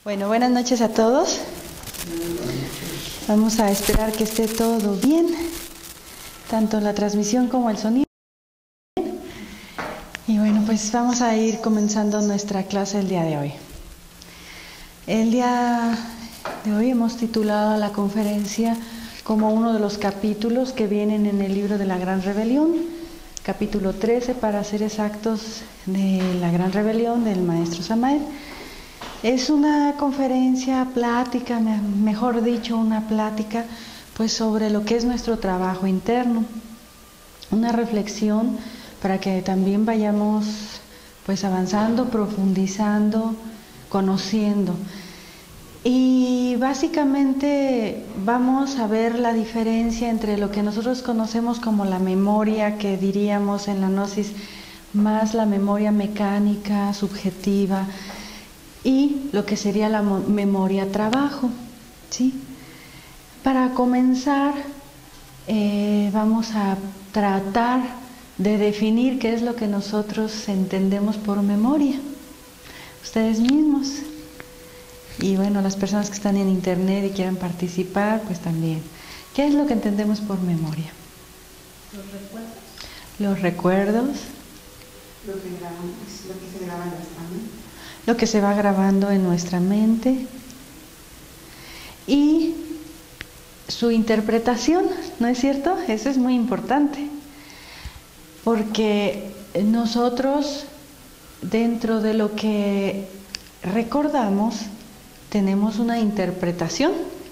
Bueno, buenas noches a todos. Vamos a esperar que esté todo bien, tanto la transmisión como el sonido. Y bueno, pues vamos a ir comenzando nuestra clase el día de hoy. El día de hoy hemos titulado la conferencia como uno de los capítulos que vienen en el libro de la Gran Rebelión, capítulo 13 para ser exactos, de la Gran Rebelión del Maestro Samael. Es una conferencia, plática, mejor dicho, una plática pues sobre lo que es nuestro trabajo interno, una reflexión para que también vayamos pues avanzando, profundizando, conociendo. Y básicamente vamos a ver la diferencia entre lo que nosotros conocemos como la memoria, que diríamos en la gnosis más la memoria mecánica, subjetiva, y lo que sería la memoria trabajo, ¿sí? Para comenzar, vamos a tratar de definir qué es lo que nosotros entendemos por memoria, ustedes mismos. Y bueno, las personas que están en internet y quieran participar, pues también. ¿Qué es lo que entendemos por memoria? Los recuerdos. Los recuerdos. Lo que se graba en nuestra mente. Lo que se va grabando en nuestra mente. Y su interpretación, ¿no es cierto? Eso es muy importante. Porque nosotros, dentro de lo que recordamos, tenemos una interpretación.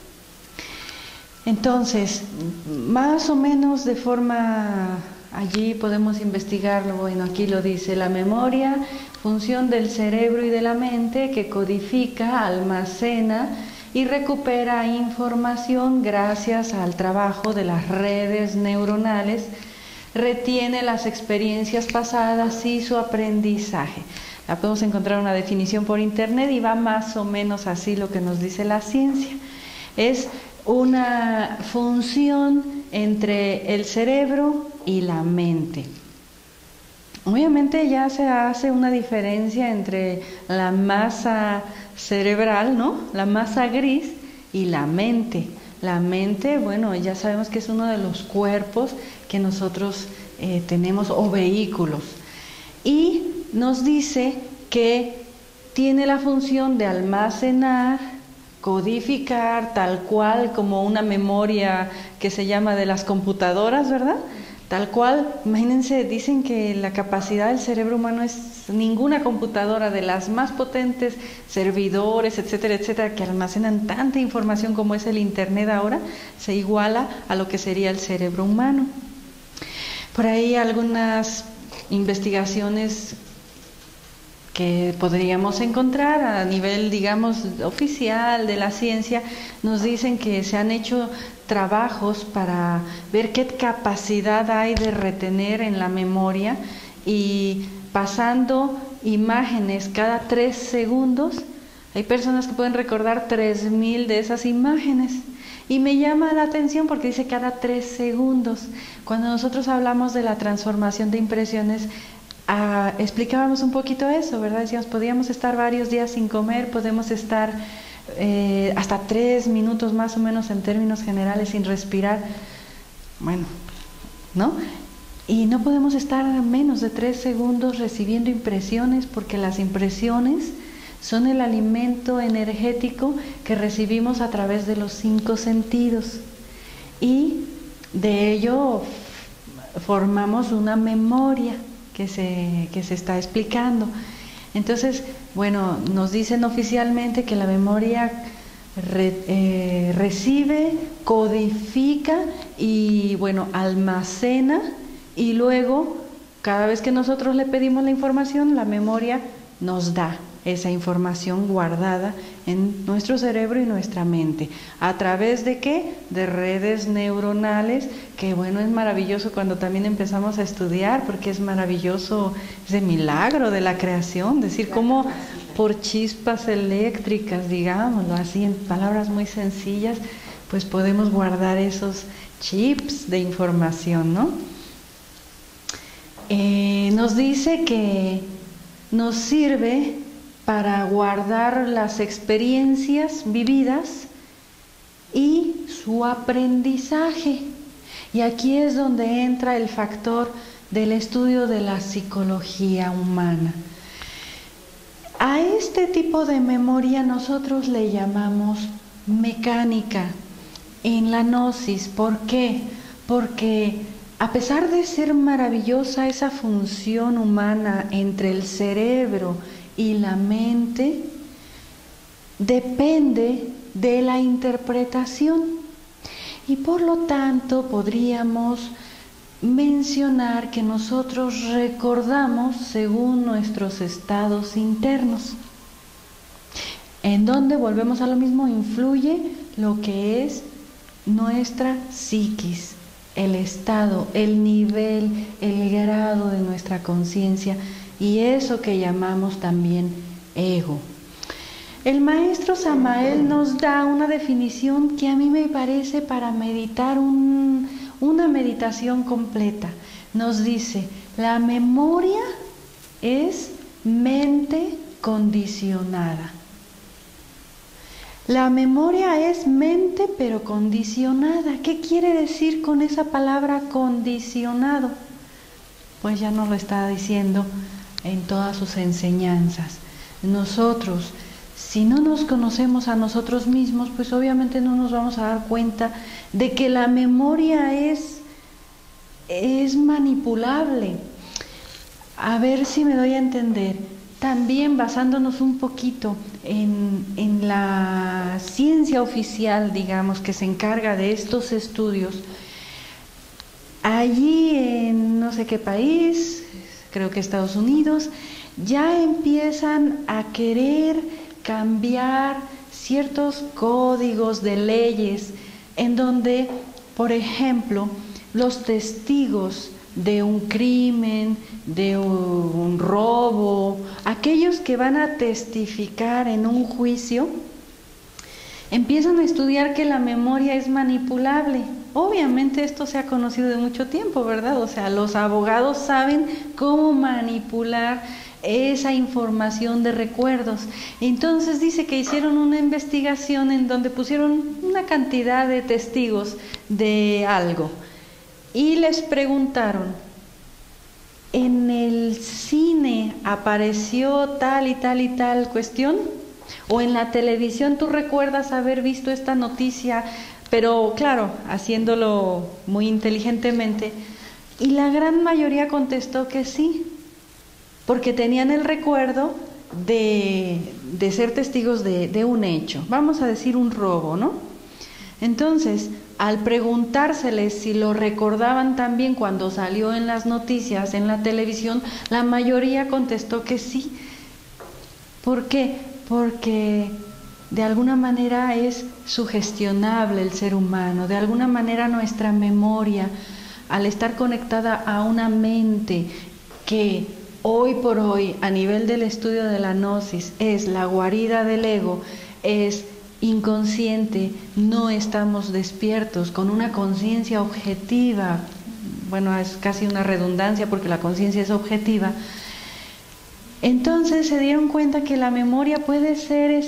Entonces, más o menos de forma, allí podemos investigarlo. Bueno, aquí lo dice: la memoria, función del cerebro y de la mente que codifica, almacena y recupera información gracias al trabajo de las redes neuronales, retiene las experiencias pasadas y su aprendizaje. La podemos encontrar una definición por internet y va más o menos así lo que nos dice la ciencia. Es una función entre el cerebro y la mente. Obviamente ya se hace una diferencia entre la masa cerebral, ¿no? La masa gris y la mente. La mente, bueno, ya sabemos que es uno de los cuerpos que nosotros tenemos, o vehículos. Y nos dice que tiene la función de almacenar, codificar, tal cual como una memoria que se llama de las computadoras, ¿verdad? Tal cual, imagínense, dicen que la capacidad del cerebro humano es ninguna computadora, de las más potentes, servidores, etcétera, etcétera, que almacenan tanta información como es el internet ahora, se iguala a lo que sería el cerebro humano. Por ahí algunas investigaciones que podríamos encontrar a nivel, digamos, oficial de la ciencia, nos dicen que se han hecho trabajos para ver qué capacidad hay de retener en la memoria, y pasando imágenes cada 3 segundos, hay personas que pueden recordar 3000 de esas imágenes. Y me llama la atención porque dice cada 3 segundos. Cuando nosotros hablamos de la transformación de impresiones, explicábamos un poquito eso, ¿verdad? Decíamos, podíamos estar varios días sin comer, podemos estar hasta 3 minutos más o menos en términos generales sin respirar. Bueno, ¿no? Y no podemos estar menos de 3 segundos recibiendo impresiones, porque las impresiones son el alimento energético que recibimos a través de los 5 sentidos. Y de ello formamos una memoria que se está explicando. Entonces, bueno, nos dicen oficialmente que la memoria recibe, codifica y, bueno, almacena, y luego, cada vez que nosotros le pedimos la información, la memoria nos da esa información guardada en nuestro cerebro y nuestra mente. ¿A través de qué? De redes neuronales, que bueno, es maravilloso cuando también empezamos a estudiar, porque es maravilloso ese milagro de la creación, decir cómo por chispas eléctricas, digámoslo así, en palabras muy sencillas, pues podemos guardar esos chips de información, ¿no? Nos dice que nos sirve para guardar las experiencias vividas y su aprendizaje. Y aquí es donde entra el factor del estudio de la psicología humana. A este tipo de memoria nosotros le llamamos mecánica en la gnosis. ¿Por qué? Porque a pesar de ser maravillosa esa función humana entre el cerebro y la mente, depende de la interpretación. Y por lo tanto podríamos mencionar que nosotros recordamos según nuestros estados internos. En donde volvemos a lo mismo, influye lo que es nuestra psiquis, el estado, el nivel, el grado de nuestra conciencia y eso que llamamos también ego. El maestro Samael nos da una definición que a mí me parece para meditar una meditación completa. Nos dice, la memoria es mente condicionada. La memoria es mente pero condicionada. ¿Qué quiere decir con esa palabra condicionado? Pues ya nos lo está diciendo en todas sus enseñanzas. Nosotros, si no nos conocemos a nosotros mismos, pues obviamente no nos vamos a dar cuenta de que la memoria es manipulable. A ver si me doy a entender. También basándonos un poquito en la ciencia oficial, digamos, que se encarga de estos estudios, allí en no sé qué país, creo que Estados Unidos, ya empiezan a querer cambiar ciertos códigos de leyes en donde, por ejemplo, los testigos de un crimen, de un robo, aquellos que van a testificar en un juicio, empiezan a estudiar que la memoria es manipulable. Obviamente esto se ha conocido de mucho tiempo, ¿verdad? O sea, los abogados saben cómo manipular esa información de recuerdos. Entonces dice que hicieron una investigación en donde pusieron una cantidad de testigos de algo y les preguntaron, ¿en el cine apareció tal y tal y tal cuestión? ¿O en la televisión tú recuerdas haber visto esta noticia? Pero claro, haciéndolo muy inteligentemente. Y la gran mayoría contestó que sí, porque tenían el recuerdo de ser testigos de un hecho. Vamos a decir un robo, ¿no? Entonces, al preguntárseles si lo recordaban también cuando salió en las noticias, en la televisión, la mayoría contestó que sí. ¿Por qué? Porque de alguna manera es sugestionable el ser humano, de alguna manera nuestra memoria, al estar conectada a una mente que hoy por hoy, a nivel del estudio de la gnosis, es la guarida del ego, es inconsciente, no estamos despiertos, con una conciencia objetiva. Bueno, es casi una redundancia porque la conciencia es objetiva. Entonces se dieron cuenta que la memoria puede ser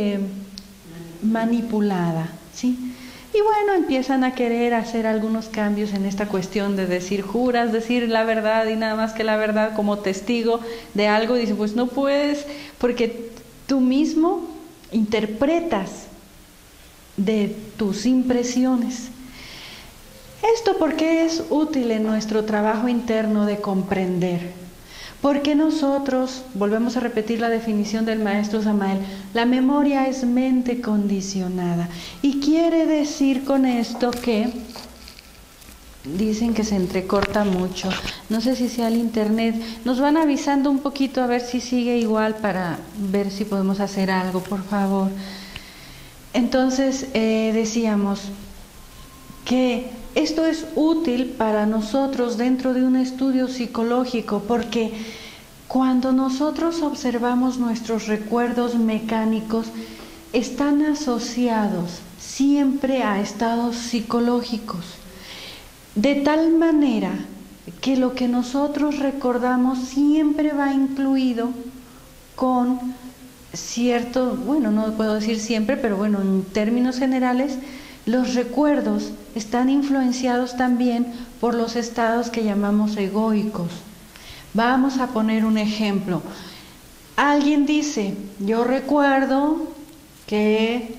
manipulada, ¿sí? Y bueno, empiezan a querer hacer algunos cambios en esta cuestión de decir, juras decir la verdad y nada más que la verdad como testigo de algo. Y dicen, pues no puedes, porque tú mismo interpretas de tus impresiones. ¿Esto por qué es útil en nuestro trabajo interno de comprender? Porque nosotros, volvemos a repetir la definición del maestro Samael, la memoria es mente condicionada. Y quiere decir con esto que, dicen que se entrecorta mucho, no sé si sea el internet, nos van avisando un poquito a ver si sigue igual para ver si podemos hacer algo, por favor. Entonces decíamos que esto es útil para nosotros dentro de un estudio psicológico, porque cuando nosotros observamos nuestros recuerdos mecánicos, están asociados siempre a estados psicológicos, de tal manera que lo que nosotros recordamos siempre va incluido con cierto, bueno, no puedo decir siempre, pero bueno, en términos generales, los recuerdos están influenciados también por los estados que llamamos egoicos. Vamos a poner un ejemplo. Alguien dice, yo recuerdo que,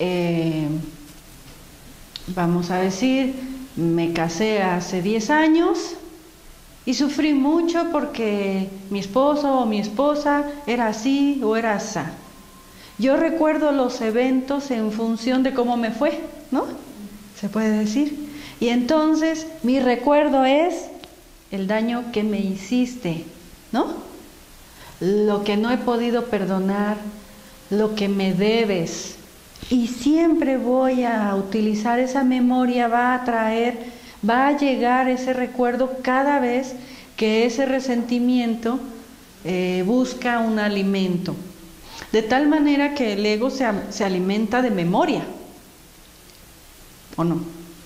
vamos a decir, me casé hace 10 años y sufrí mucho porque mi esposo o mi esposa era así o era asá. Yo recuerdo los eventos en función de cómo me fue, ¿no? Se puede decir. Y entonces mi recuerdo es el daño que me hiciste, ¿no? Lo que no he podido perdonar, lo que me debes. Y siempre voy a utilizar esa memoria, va a llegar ese recuerdo cada vez que ese resentimiento busca un alimento. De tal manera que el ego se alimenta de memoria, ¿o no?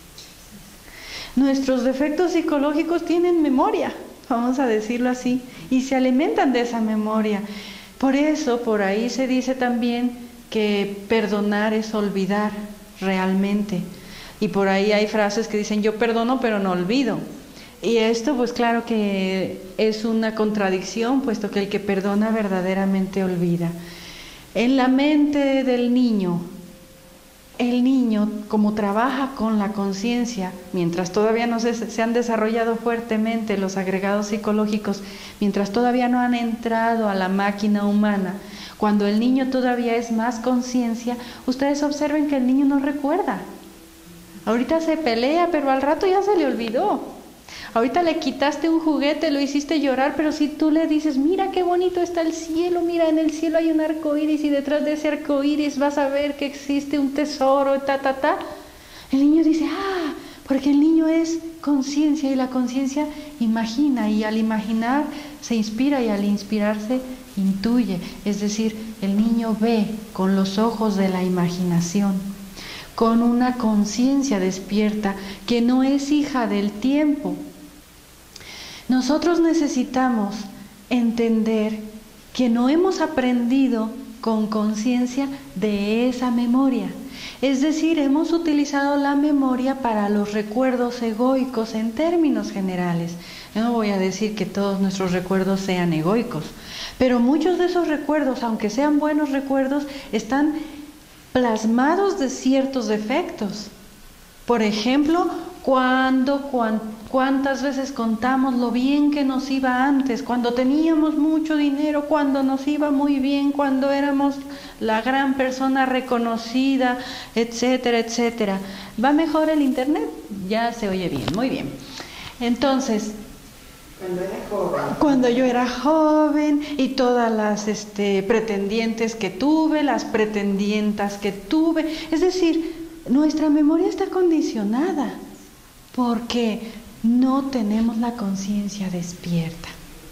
Nuestros defectos psicológicos tienen memoria, vamos a decirlo así, y se alimentan de esa memoria. Por eso, por ahí se dice también que perdonar es olvidar realmente. Y por ahí hay frases que dicen, yo perdono pero no olvido. Y esto pues claro que es una contradicción, puesto que el que perdona verdaderamente olvida. En la mente del niño, el niño, como trabaja con la conciencia, mientras todavía no se han desarrollado fuertemente los agregados psicológicos, mientras todavía no han entrado a la máquina humana, cuando el niño todavía es más conciencia, ustedes observen que el niño no recuerda. Ahorita se pelea, pero al rato ya se le olvidó. Ahorita le quitaste un juguete, lo hiciste llorar, pero si tú le dices, mira qué bonito está el cielo, mira en el cielo hay un arco iris y detrás de ese arco iris vas a ver que existe un tesoro, el niño dice, porque el niño es conciencia y la conciencia imagina, y al imaginar se inspira y al inspirarse intuye, es decir, el niño ve con los ojos de la imaginación, con una conciencia despierta que no es hija del tiempo. Nosotros necesitamos entender que no hemos aprendido con conciencia de esa memoria. Es decir, hemos utilizado la memoria para los recuerdos egoicos en términos generales. Yo no voy a decir que todos nuestros recuerdos sean egoicos, pero muchos de esos recuerdos, aunque sean buenos recuerdos, están plasmados de ciertos defectos. Por ejemplo, cuántas veces contamos lo bien que nos iba antes, cuando teníamos mucho dinero, cuando nos iba muy bien, cuando éramos la gran persona reconocida, etcétera, etcétera. ¿Va mejor el internet? Ya se oye bien, muy bien. Entonces, cuando yo era joven y todas las pretendientes que tuve, las pretendientas que tuve, es decir, nuestra memoria está condicionada porque no tenemos la conciencia despierta.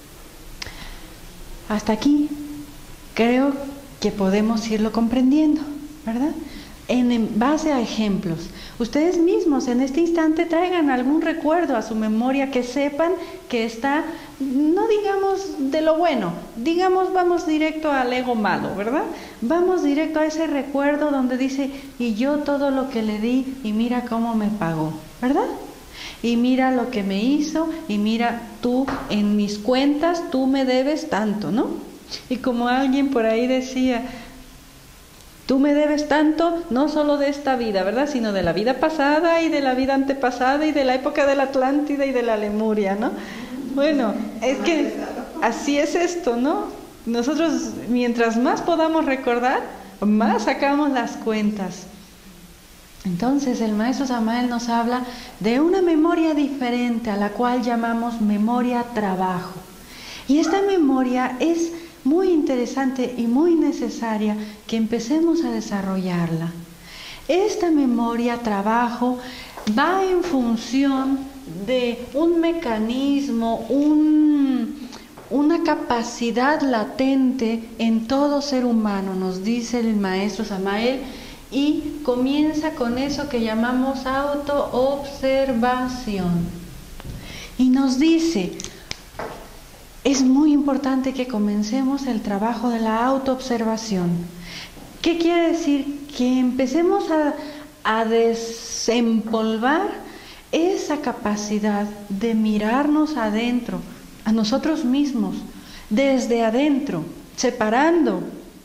Hasta aquí creo que podemos irlo comprendiendo, ¿verdad? En base a ejemplos. Ustedes mismos en este instante traigan algún recuerdo a su memoria que sepan que está, no digamos de lo bueno, digamos vamos directo al ego malo, ¿verdad? Vamos directo a ese recuerdo donde dice, y yo todo lo que le di y mira cómo me pagó, ¿verdad? Y mira lo que me hizo y mira tú en mis cuentas, tú me debes tanto, ¿no? Y como alguien por ahí decía, tú me debes tanto, no solo de esta vida, ¿verdad? Sino de la vida pasada y de la vida antepasada y de la época de la Atlántida y de la Lemuria, ¿no? Bueno, es que así es esto, ¿no? Nosotros, mientras más podamos recordar, más sacamos las cuentas. Entonces, el maestro Samael nos habla de una memoria diferente a la cual llamamos memoria trabajo. Y esta memoria es muy interesante y muy necesaria que empecemos a desarrollarla. Esta memoria trabajo va en función de un mecanismo, una capacidad latente en todo ser humano, nos dice el maestro Samael, y comienza con eso que llamamos autoobservación. Y nos dice, es muy importante que comencemos el trabajo de la autoobservación. ¿Qué quiere decir? Que empecemos a desempolvar esa capacidad de mirarnos adentro, a nosotros mismos, desde adentro, separando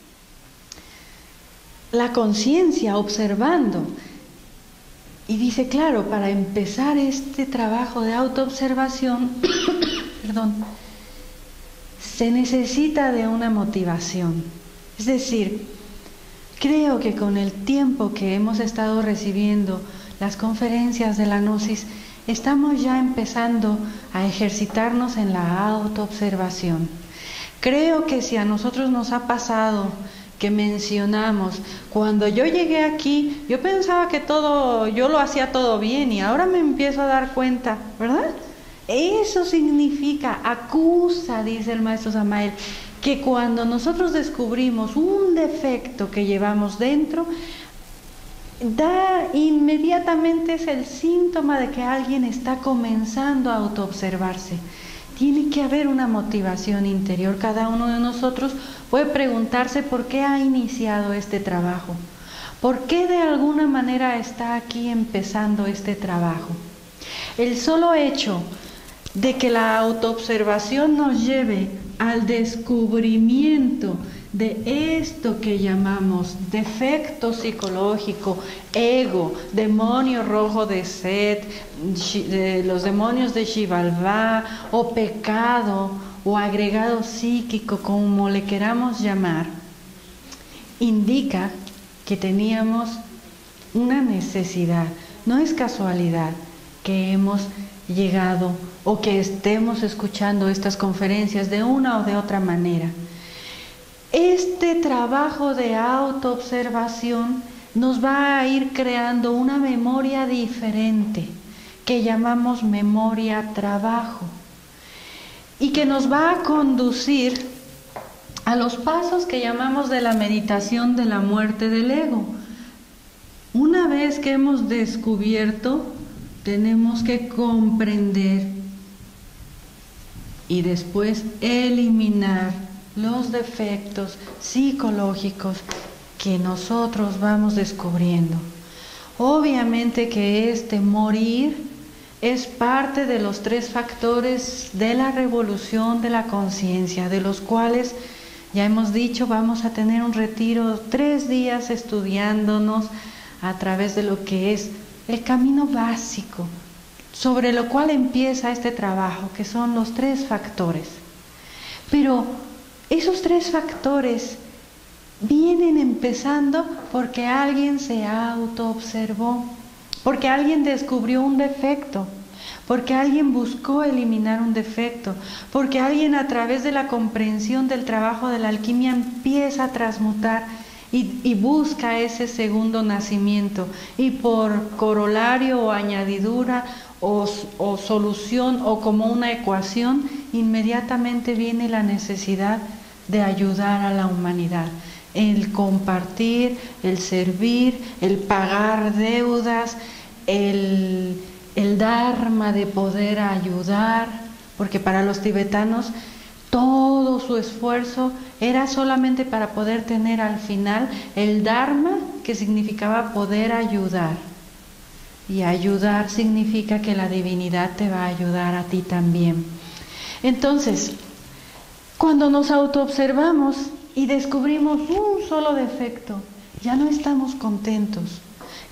la conciencia, observando. Y dice, claro, para empezar este trabajo de autoobservación, perdón, se necesita de una motivación. Es decir, creo que con el tiempo que hemos estado recibiendo las conferencias de la Gnosis, estamos ya empezando a ejercitarnos en la autoobservación. Creo que si a nosotros nos ha pasado que mencionamos, cuando yo llegué aquí, yo pensaba que yo lo hacía todo bien y ahora me empiezo a dar cuenta, ¿verdad? Eso significa, acusa, dice el maestro Samael, que cuando nosotros descubrimos un defecto que llevamos dentro, inmediatamente es el síntoma de que alguien está comenzando a autoobservarse. Tiene que haber una motivación interior. Cada uno de nosotros puede preguntarse por qué ha iniciado este trabajo, por qué de alguna manera está aquí empezando este trabajo. El solo hecho de que la autoobservación nos lleve al descubrimiento de esto que llamamos defecto psicológico, ego, demonio rojo de Set, los demonios de Xibalbá, o pecado, o agregado psíquico, como le queramos llamar, indica que teníamos una necesidad. No es casualidad que hemos llegado o que estemos escuchando estas conferencias de una o de otra manera. Este trabajo de autoobservación nos va a ir creando una memoria diferente que llamamos memoria trabajo y que nos va a conducir a los pasos que llamamos de la meditación de la muerte del ego. Una vez que hemos descubierto, tenemos que comprender y después eliminar los defectos psicológicos que nosotros vamos descubriendo. Obviamente que este morir es parte de los 3 factores de la revolución de la conciencia, de los cuales ya hemos dicho, vamos a tener un retiro 3 días estudiándonos a través de lo que es el camino básico, sobre lo cual empieza este trabajo, que son los 3 factores. Pero esos 3 factores vienen empezando porque alguien se autoobservó, porque alguien descubrió un defecto, porque alguien buscó eliminar un defecto, porque alguien a través de la comprensión del trabajo de la alquimia empieza a transmutar y busca ese segundo nacimiento, y por corolario o añadidura o solución o como una ecuación, inmediatamente viene la necesidad de ayudar a la humanidad, el compartir, el servir, el pagar deudas, el dharma de poder ayudar, porque para los tibetanos todo su esfuerzo era solamente para poder tener al final el dharma, que significaba poder ayudar. Y ayudar significa que la divinidad te va a ayudar a ti también. Entonces, cuando nos autoobservamos y descubrimos un solo defecto, ya no estamos contentos,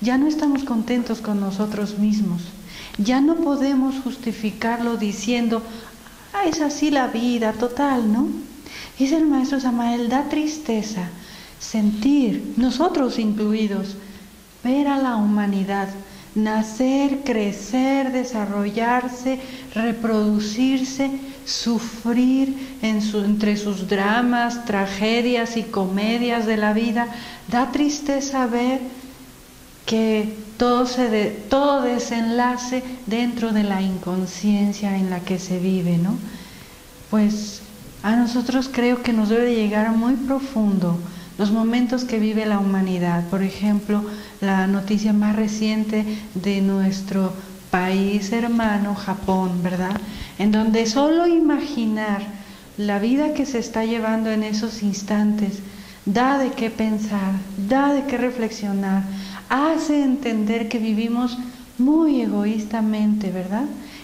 con nosotros mismos, ya no podemos justificarlo diciendo, es así la vida, total, ¿no? Dice el maestro Samael, da tristeza sentir, nosotros incluidos, ver a la humanidad nacer, crecer, desarrollarse, reproducirse, sufrir entre sus dramas, tragedias y comedias de la vida. Da tristeza ver que todo desenlace dentro de la inconsciencia en la que se vive, ¿no? Pues a nosotros creo que nos debe llegar muy profundo los momentos que vive la humanidad. Por ejemplo, la noticia más reciente de nuestro país hermano, Japón, ¿verdad? En donde solo imaginar la vida que se está llevando en esos instantes da de qué pensar, da de qué reflexionar, hace entender que vivimos muy egoístamente, ¿verdad?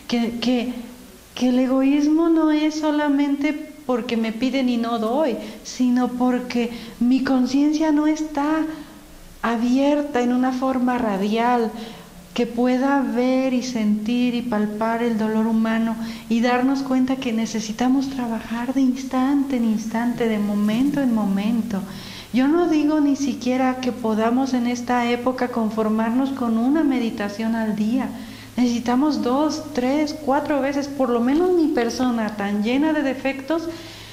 Que el egoísmo no es solamente porque me piden y no doy, sino porque mi conciencia no está abierta en una forma radial, que pueda ver y sentir y palpar el dolor humano y darnos cuenta que necesitamos trabajar de instante en instante, de momento en momento. Yo no digo ni siquiera que podamos en esta época conformarnos con una meditación al día. Necesitamos 2, 3, 4 veces, por lo menos mi persona tan llena de defectos,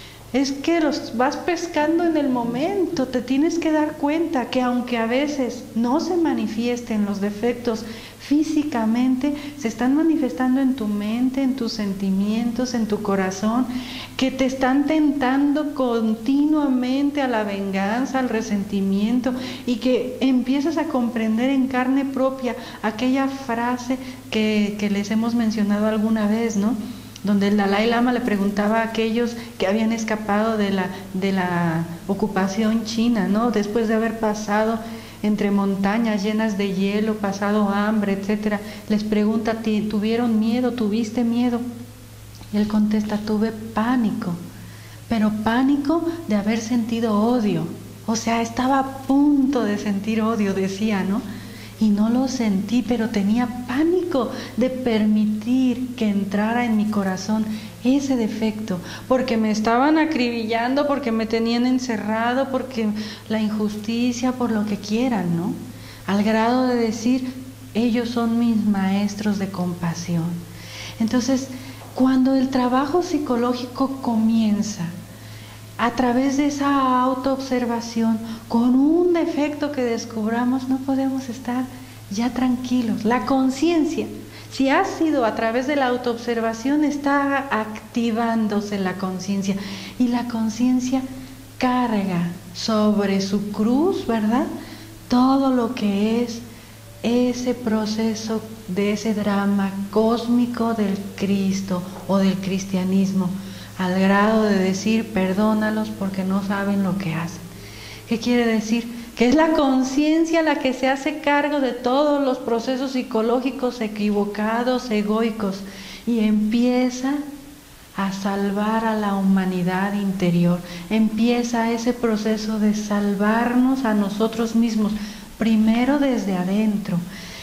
es que los vas pescando en el momento. Te tienes que dar cuenta que aunque a veces no se manifiesten los defectos físicamente, se están manifestando en tu mente, en tus sentimientos, en tu corazón, que te están tentando continuamente a la venganza, al resentimiento, y que empiezas a comprender en carne propia aquella frase que les hemos mencionado alguna vez, ¿no? Donde el Dalai Lama le preguntaba a aquellos que habían escapado de la ocupación china, ¿no? Después de haber pasado entre montañas llenas de hielo, pasado hambre, etcétera, les pregunta: ¿tuvieron miedo? ¿Tuviste miedo? Y él contesta: tuve pánico, pero pánico de haber sentido odio. O sea, estaba a punto de sentir odio, decía, ¿no? Y no lo sentí, pero tenía pánico de permitir que entrara en mi corazón ese defecto, porque me estaban acribillando, porque me tenían encerrado, porque la injusticia, por lo que quieran, ¿no? Al grado de decir: ellos son mis maestros de compasión. Entonces, cuando el trabajo psicológico comienza a través de esa autoobservación, con un defecto que descubramos, no podemos estar ya tranquilos. La conciencia, si ha sido a través de la autoobservación, está activándose la conciencia, y la conciencia carga sobre su cruz, ¿verdad?, todo lo que es ese proceso de ese drama cósmico del Cristo o del cristianismo, al grado de decir: perdónalos porque no saben lo que hacen. ¿Qué quiere decir? Que es la conciencia la que se hace cargo de todos los procesos psicológicos equivocados, egoicos, y empieza a salvar a la humanidad interior. Empieza ese proceso de salvarnos a nosotros mismos, primero desde adentro.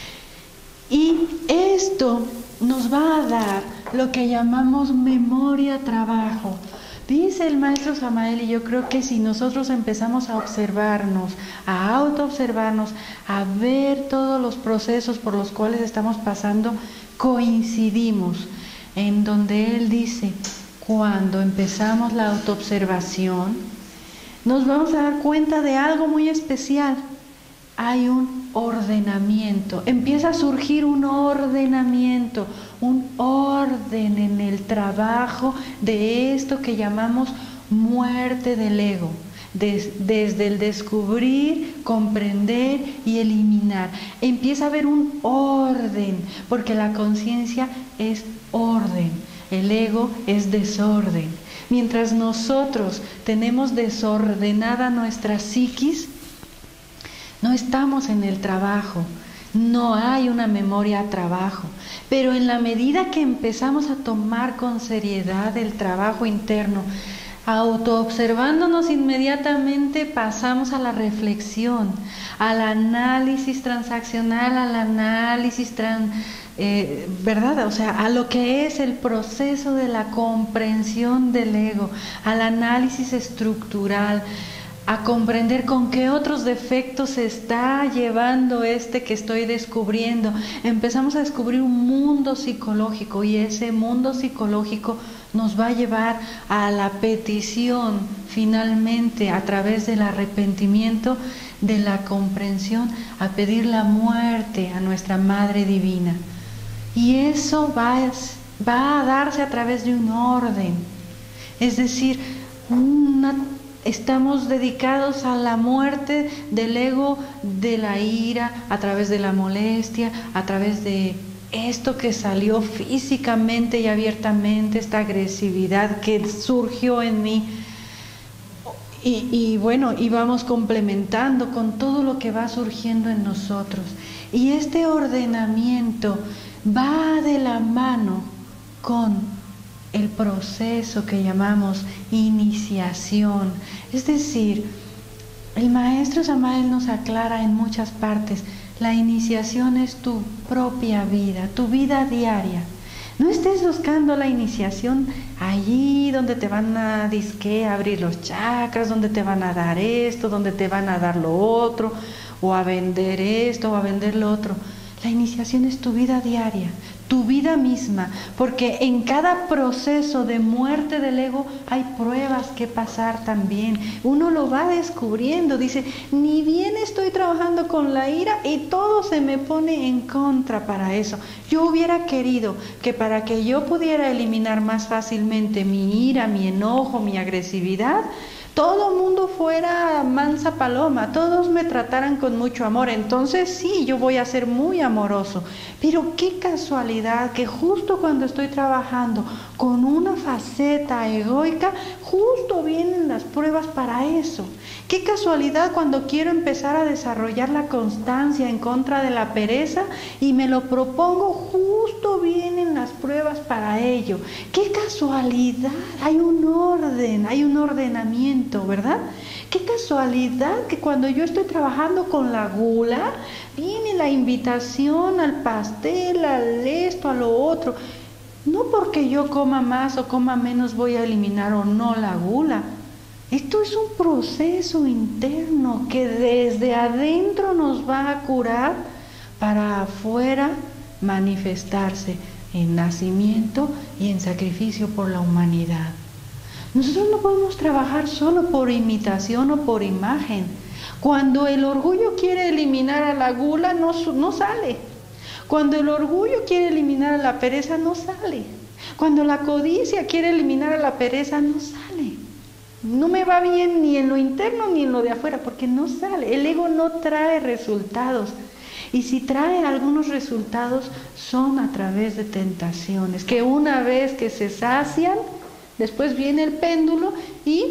Y esto nos va a dar lo que llamamos memoria-trabajo. Dice el maestro Samael, y yo creo que si nosotros empezamos a observarnos, a autoobservarnos, a ver todos los procesos por los cuales estamos pasando, coincidimos en donde él dice: cuando empezamos la autoobservación, nos vamos a dar cuenta de algo muy especial. Hay un ordenamiento, empieza a surgir un ordenamiento, un orden en el trabajo de esto que llamamos muerte del ego, desde el descubrir, comprender y eliminar. Empieza a haber un orden, porque la conciencia es orden, el ego es desorden. Mientras nosotros tenemos desordenada nuestra psiquis, no estamos en el trabajo, no hay una memoria a trabajo. Pero en la medida que empezamos a tomar con seriedad el trabajo interno, autoobservándonos, inmediatamente pasamos a la reflexión, al análisis transaccional, al análisis ¿verdad? O sea, a lo que es el proceso de la comprensión del ego, al análisis estructural, a comprender con qué otros defectos se está llevando que estoy descubriendo. Empezamos a descubrir un mundo psicológico, y ese mundo psicológico nos va a llevar a la petición, finalmente, a través del arrepentimiento, de la comprensión, a pedir la muerte a nuestra Madre Divina. Y eso va a darse a través de un orden, es decir, estamos dedicados a la muerte del ego, de la ira, a través de la molestia, a través de esto que salió físicamente y abiertamente, esta agresividad que surgió en mí. Y bueno, y vamos complementando con todo lo que va surgiendo en nosotros. Y este ordenamiento va de la mano con el proceso que llamamos iniciación. Es decir, el maestro Samael nos aclara en muchas partes, la iniciación es tu propia vida, tu vida diaria. No estés buscando la iniciación allí donde te van a abrir los chakras, donde te van a dar esto, donde te van a dar lo otro, o a vender esto o a vender lo otro. La iniciación es tu vida diaria, tu vida misma, porque en cada proceso de muerte del ego hay pruebas que pasar también. Uno lo va descubriendo, dice, ni bien estoy trabajando con la ira y todo se me pone en contra para eso. Yo hubiera querido que para que yo pudiera eliminar más fácilmente mi ira, mi enojo, mi agresividad, todo mundo fuera mansa paloma, todos me trataran con mucho amor. Entonces sí, yo voy a ser muy amoroso. Pero qué casualidad que justo cuando estoy trabajando con una faceta egoica, justo vienen las pruebas para eso. Qué casualidad cuando quiero empezar a desarrollar la constancia en contra de la pereza y me lo propongo, justo vienen las pruebas para ello. Qué casualidad, hay un orden, hay un ordenamiento, ¿verdad? Qué casualidad que cuando yo estoy trabajando con la gula, viene la invitación al pastel, al esto, a lo otro. No porque yo coma más o coma menos voy a eliminar o no la gula. Esto es un proceso interno que desde adentro nos va a curar para afuera manifestarse en nacimiento y en sacrificio por la humanidad. Nosotros no podemos trabajar solo por imitación o por imagen. Cuando el orgullo quiere eliminar a la gula, no sale. Cuando el orgullo quiere eliminar a la pereza, no sale. Cuando la codicia quiere eliminar a la pereza, no sale. No me va bien ni en lo interno ni en lo de afuera, porque no sale. El ego no trae resultados. Y si trae algunos resultados, son a través de tentaciones, que una vez que se sacian, después viene el péndulo y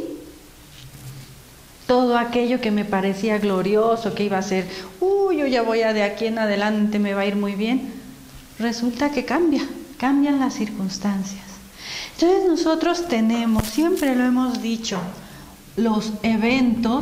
todo aquello que me parecía glorioso, que iba a ser, yo ya voy de aquí en adelante, me va a ir muy bien, resulta que cambian las circunstancias. Entonces nosotros tenemos, siempre lo hemos dicho, los eventos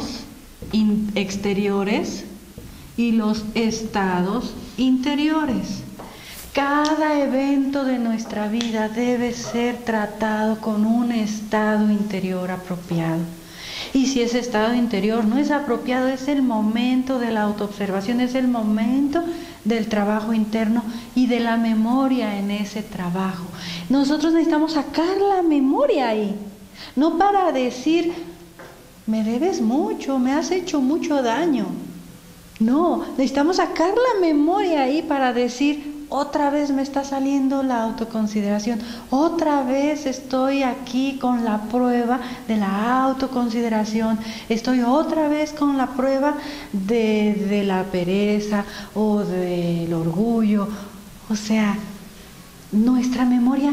exteriores y los estados interiores. Cada evento de nuestra vida debe ser tratado con un estado interior apropiado. Y si ese estado interior no es apropiado, es el momento de la autoobservación, es el momento del trabajo interno y de la memoria en ese trabajo. Nosotros necesitamos sacar la memoria ahí, no para decir, me debes mucho, me has hecho mucho daño. No, necesitamos sacar la memoria ahí para decir, otra vez me está saliendo la autoconsideración, otra vez estoy aquí con la prueba de la autoconsideración, estoy otra vez con la prueba de la pereza o del orgullo. O sea, nuestra memoria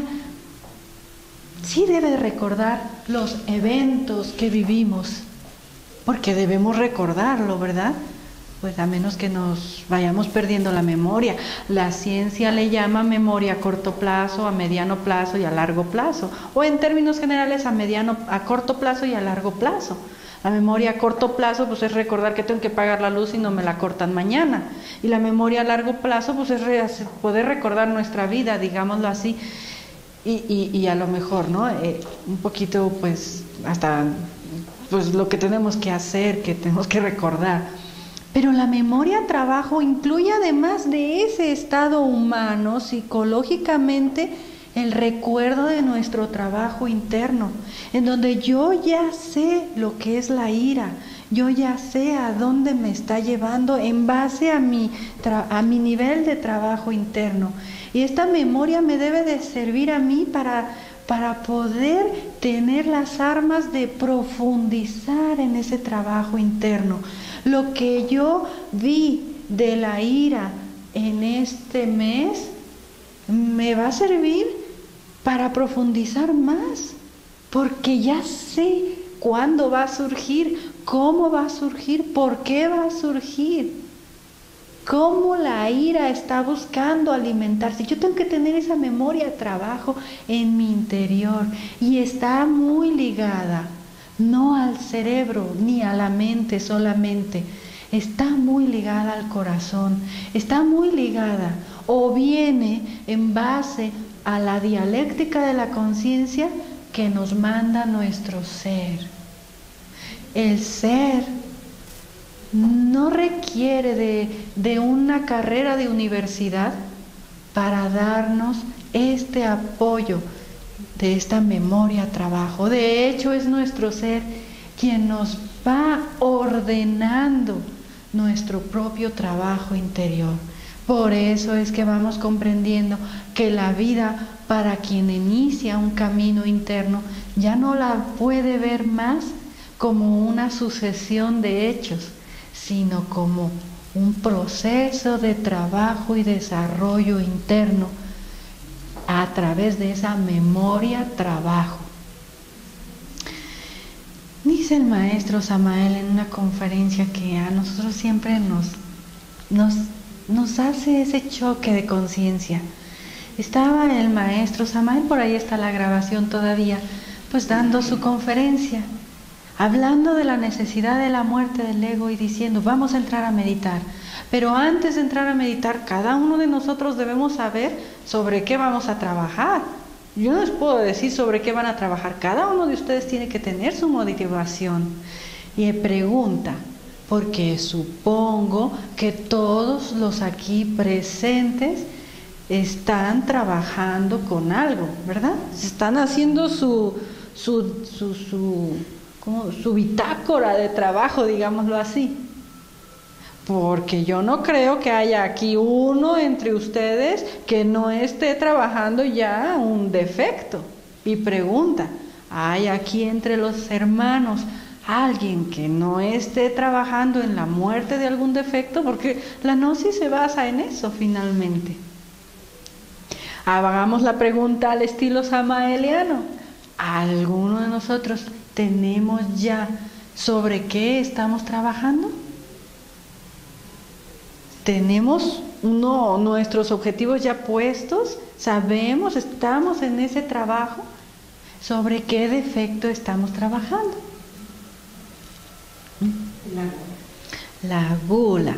sí debe recordar los eventos que vivimos, porque debemos recordarlo, ¿verdad? Pues a menos que nos vayamos perdiendo la memoria. La ciencia le llama memoria a corto plazo, a mediano plazo y a largo plazo. O en términos generales a corto plazo y a largo plazo. La memoria a corto plazo pues es recordar que tengo que pagar la luz y no me la cortan mañana. Y la memoria a largo plazo pues es poder recordar nuestra vida, digámoslo así. Y a lo mejor, ¿no? Un poquito pues hasta pues lo que tenemos que hacer, que tenemos que recordar. Pero la memoria trabajo incluye además de ese estado humano, psicológicamente, el recuerdo de nuestro trabajo interno, en donde yo ya sé lo que es la ira, yo ya sé a dónde me está llevando en base a mi nivel de trabajo interno. Y esta memoria me debe de servir a mí para poder tener las armas de profundizar en ese trabajo interno. Lo que yo vi de la ira en este mes, me va a servir para profundizar más, porque ya sé cuándo va a surgir, cómo va a surgir, por qué va a surgir, cómo la ira está buscando alimentarse. Yo tengo que tener esa memoria de trabajo en mi interior y está muy ligada, no al cerebro ni a la mente solamente, está muy ligada al corazón, está muy ligada o viene en base a la dialéctica de la conciencia que nos manda nuestro ser. El ser no requiere de una carrera de universidad para darnos este apoyo de esta memoria trabajo. De hecho, es nuestro ser quien nos va ordenando nuestro propio trabajo interior. Por eso es que vamos comprendiendo que la vida, para quien inicia un camino interno, ya no la puede ver más como una sucesión de hechos, sino como un proceso de trabajo y desarrollo interno a través de esa memoria trabajo. Dice el maestro Samael en una conferencia que a nosotros siempre nos hace ese choque de conciencia. Estaba el maestro Samael, por ahí está la grabación todavía, pues dando su conferencia, hablando de la necesidad de la muerte del ego y diciendo, vamos a entrar a meditar. Pero antes de entrar a meditar, cada uno de nosotros debemos saber sobre qué vamos a trabajar. Yo no les puedo decir sobre qué van a trabajar. Cada uno de ustedes tiene que tener su motivación. Y pregunta, porque supongo que todos los aquí presentes están trabajando con algo, ¿verdad? Están haciendo su bitácora de trabajo, digámoslo así. Porque yo no creo que haya aquí uno entre ustedes que no esté trabajando ya un defecto. Y pregunta, ¿hay aquí entre los hermanos alguien que no esté trabajando en la muerte de algún defecto? Porque la gnosis se basa en eso finalmente. Hagamos la pregunta al estilo samaeliano. ¿Alguno de nosotros tenemos ya sobre qué estamos trabajando? ¿Tenemos nuestros objetivos ya puestos? ¿Sabemos, estamos en ese trabajo? ¿Sobre qué defecto estamos trabajando? La gula.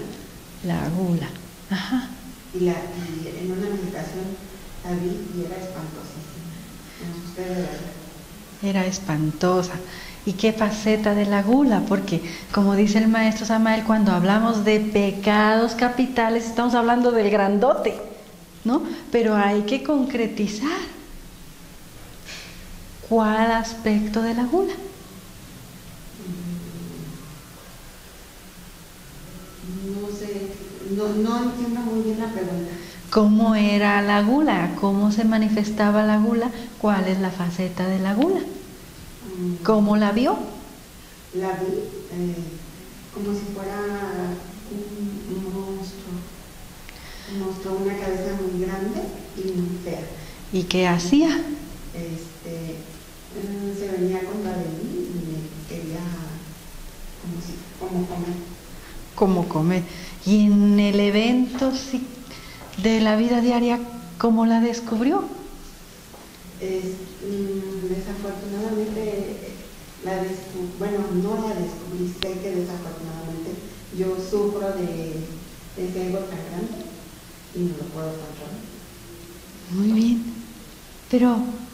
Ajá. Y en una meditación la vi y era espantosísima. Era espantosa. ¿Y qué faceta de la gula? Porque, como dice el maestro Samael, cuando hablamos de pecados capitales, estamos hablando del grandote, ¿no? Pero hay que concretizar. ¿Cuál aspecto de la gula? No sé, no entiendo muy bien la pregunta. ¿Cómo era la gula? ¿Cómo se manifestaba la gula? ¿Cuál es la faceta de la gula? ¿Cómo la vio? La vi como si fuera un monstruo, una cabeza muy grande y muy fea. ¿Y qué hacía? Se venía contra de mí y me quería como comer. Como comer. Y en el evento de la vida diaria, ¿cómo la descubrió? Desafortunadamente no la descubrí, sé que desafortunadamente yo sufro de ese ego tan grande y no lo puedo controlar. Muy bien, pero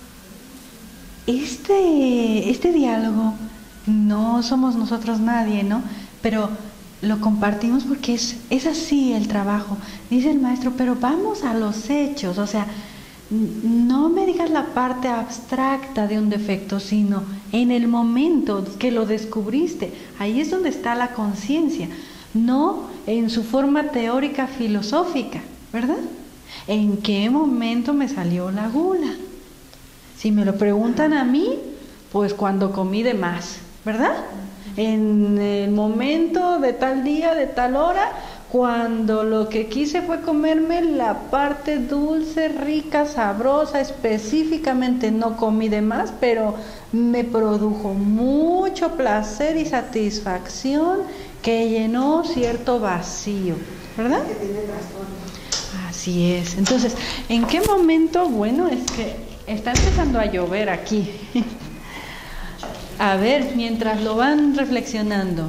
este diálogo no somos nosotros nadie, ¿no? Pero lo compartimos porque es así el trabajo. Dice el maestro, pero vamos a los hechos, o sea, no me digas la parte abstracta de un defecto, sino en el momento que lo descubriste. Ahí es donde está la conciencia, no en su forma teórica filosófica, ¿verdad? ¿En qué momento me salió la gula? Si me lo preguntan a mí, pues cuando comí de más, ¿verdad? En el momento de tal día, de tal hora, cuando lo que quise fue comerme la parte dulce, rica, sabrosa, específicamente no comí de más, pero me produjo mucho placer y satisfacción que llenó cierto vacío, ¿verdad? Que tiene trastorno. Así es. Entonces, ¿en qué momento? Bueno, es que está empezando a llover aquí. A ver, mientras lo van reflexionando.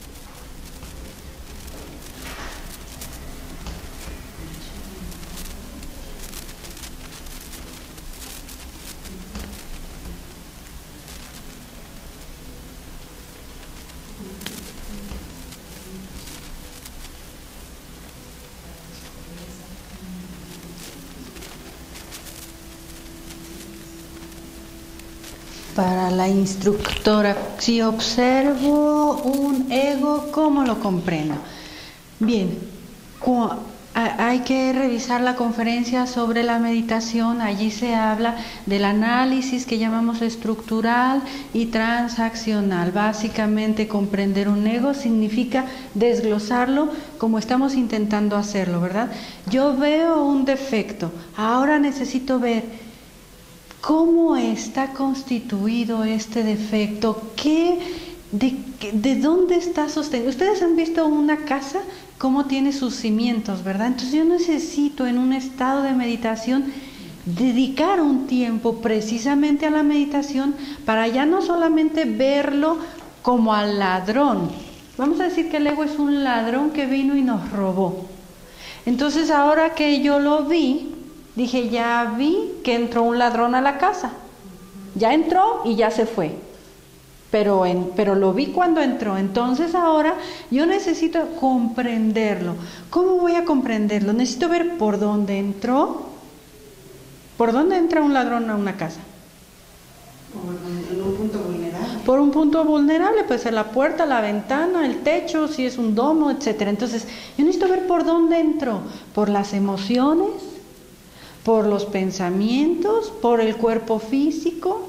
Para la instructora, si observo un ego, ¿cómo lo comprendo? Bien, hay que revisar la conferencia sobre la meditación. Allí se habla del análisis que llamamos estructural y transaccional. Básicamente, comprender un ego significa desglosarlo como estamos intentando hacerlo, ¿verdad? Yo veo un defecto, ahora necesito ver ¿cómo está constituido este defecto? ¿De dónde está sostenido? Ustedes han visto una casa, cómo tiene sus cimientos, ¿verdad? Entonces yo necesito en un estado de meditación dedicar un tiempo precisamente a la meditación para ya no solamente verlo como al ladrón. Vamos a decir que el ego es un ladrón que vino y nos robó. Entonces ahora que yo lo vi, dije, ya vi que entró un ladrón a la casa. Ya entró y ya se fue. Pero lo vi cuando entró. Entonces ahora yo necesito comprenderlo. ¿Cómo voy a comprenderlo? Necesito ver por dónde entró. ¿Por dónde entra un ladrón a una casa? En un punto vulnerable. Por un punto vulnerable, puede ser la puerta, la ventana, el techo, si es un domo, etcétera. Entonces yo necesito ver por dónde entró. Por las emociones, por los pensamientos, por el cuerpo físico.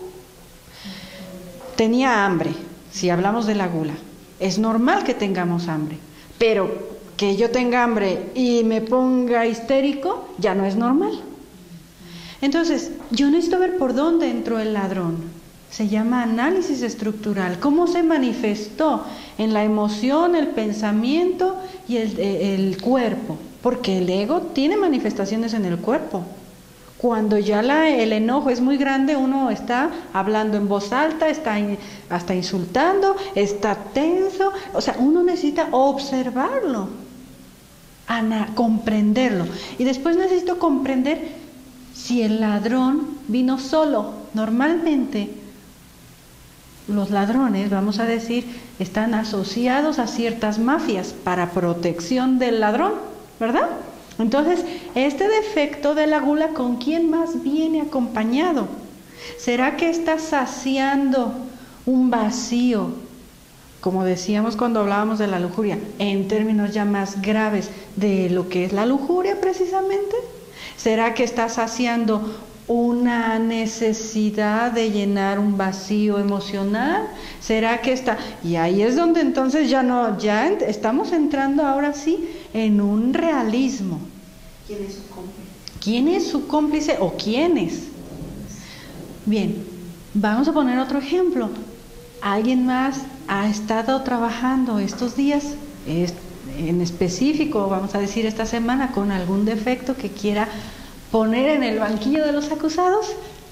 Tenía hambre, si hablamos de la gula. Es normal que tengamos hambre, pero que yo tenga hambre y me ponga histérico, ya no es normal. Entonces, yo necesito ver por dónde entró el ladrón. Se llama análisis estructural. ¿Cómo se manifestó en la emoción, el pensamiento y el cuerpo? Porque el ego tiene manifestaciones en el cuerpo. Cuando ya el enojo es muy grande, uno está hablando en voz alta, está hasta insultando, está tenso. O sea, uno necesita observarlo, comprenderlo. Y después necesito comprender si el ladrón vino solo. Normalmente los ladrones, vamos a decir, están asociados a ciertas mafias para protección del ladrón, ¿verdad? Entonces, este defecto de la gula, ¿con quién más viene acompañado? ¿Será que está saciando un vacío, como decíamos cuando hablábamos de la lujuria, en términos ya más graves de lo que es la lujuria precisamente? ¿Será que está saciando una necesidad de llenar un vacío emocional? ¿Será que está? Y ahí es donde entonces ya estamos entrando ahora sí en un realismo. ¿Quién es su cómplice? ¿Quién es su cómplice o quiénes? Bien, vamos a poner otro ejemplo. ¿Alguien más ha estado trabajando estos días, en específico, vamos a decir esta semana, con algún defecto que quiera poner en el banquillo de los acusados?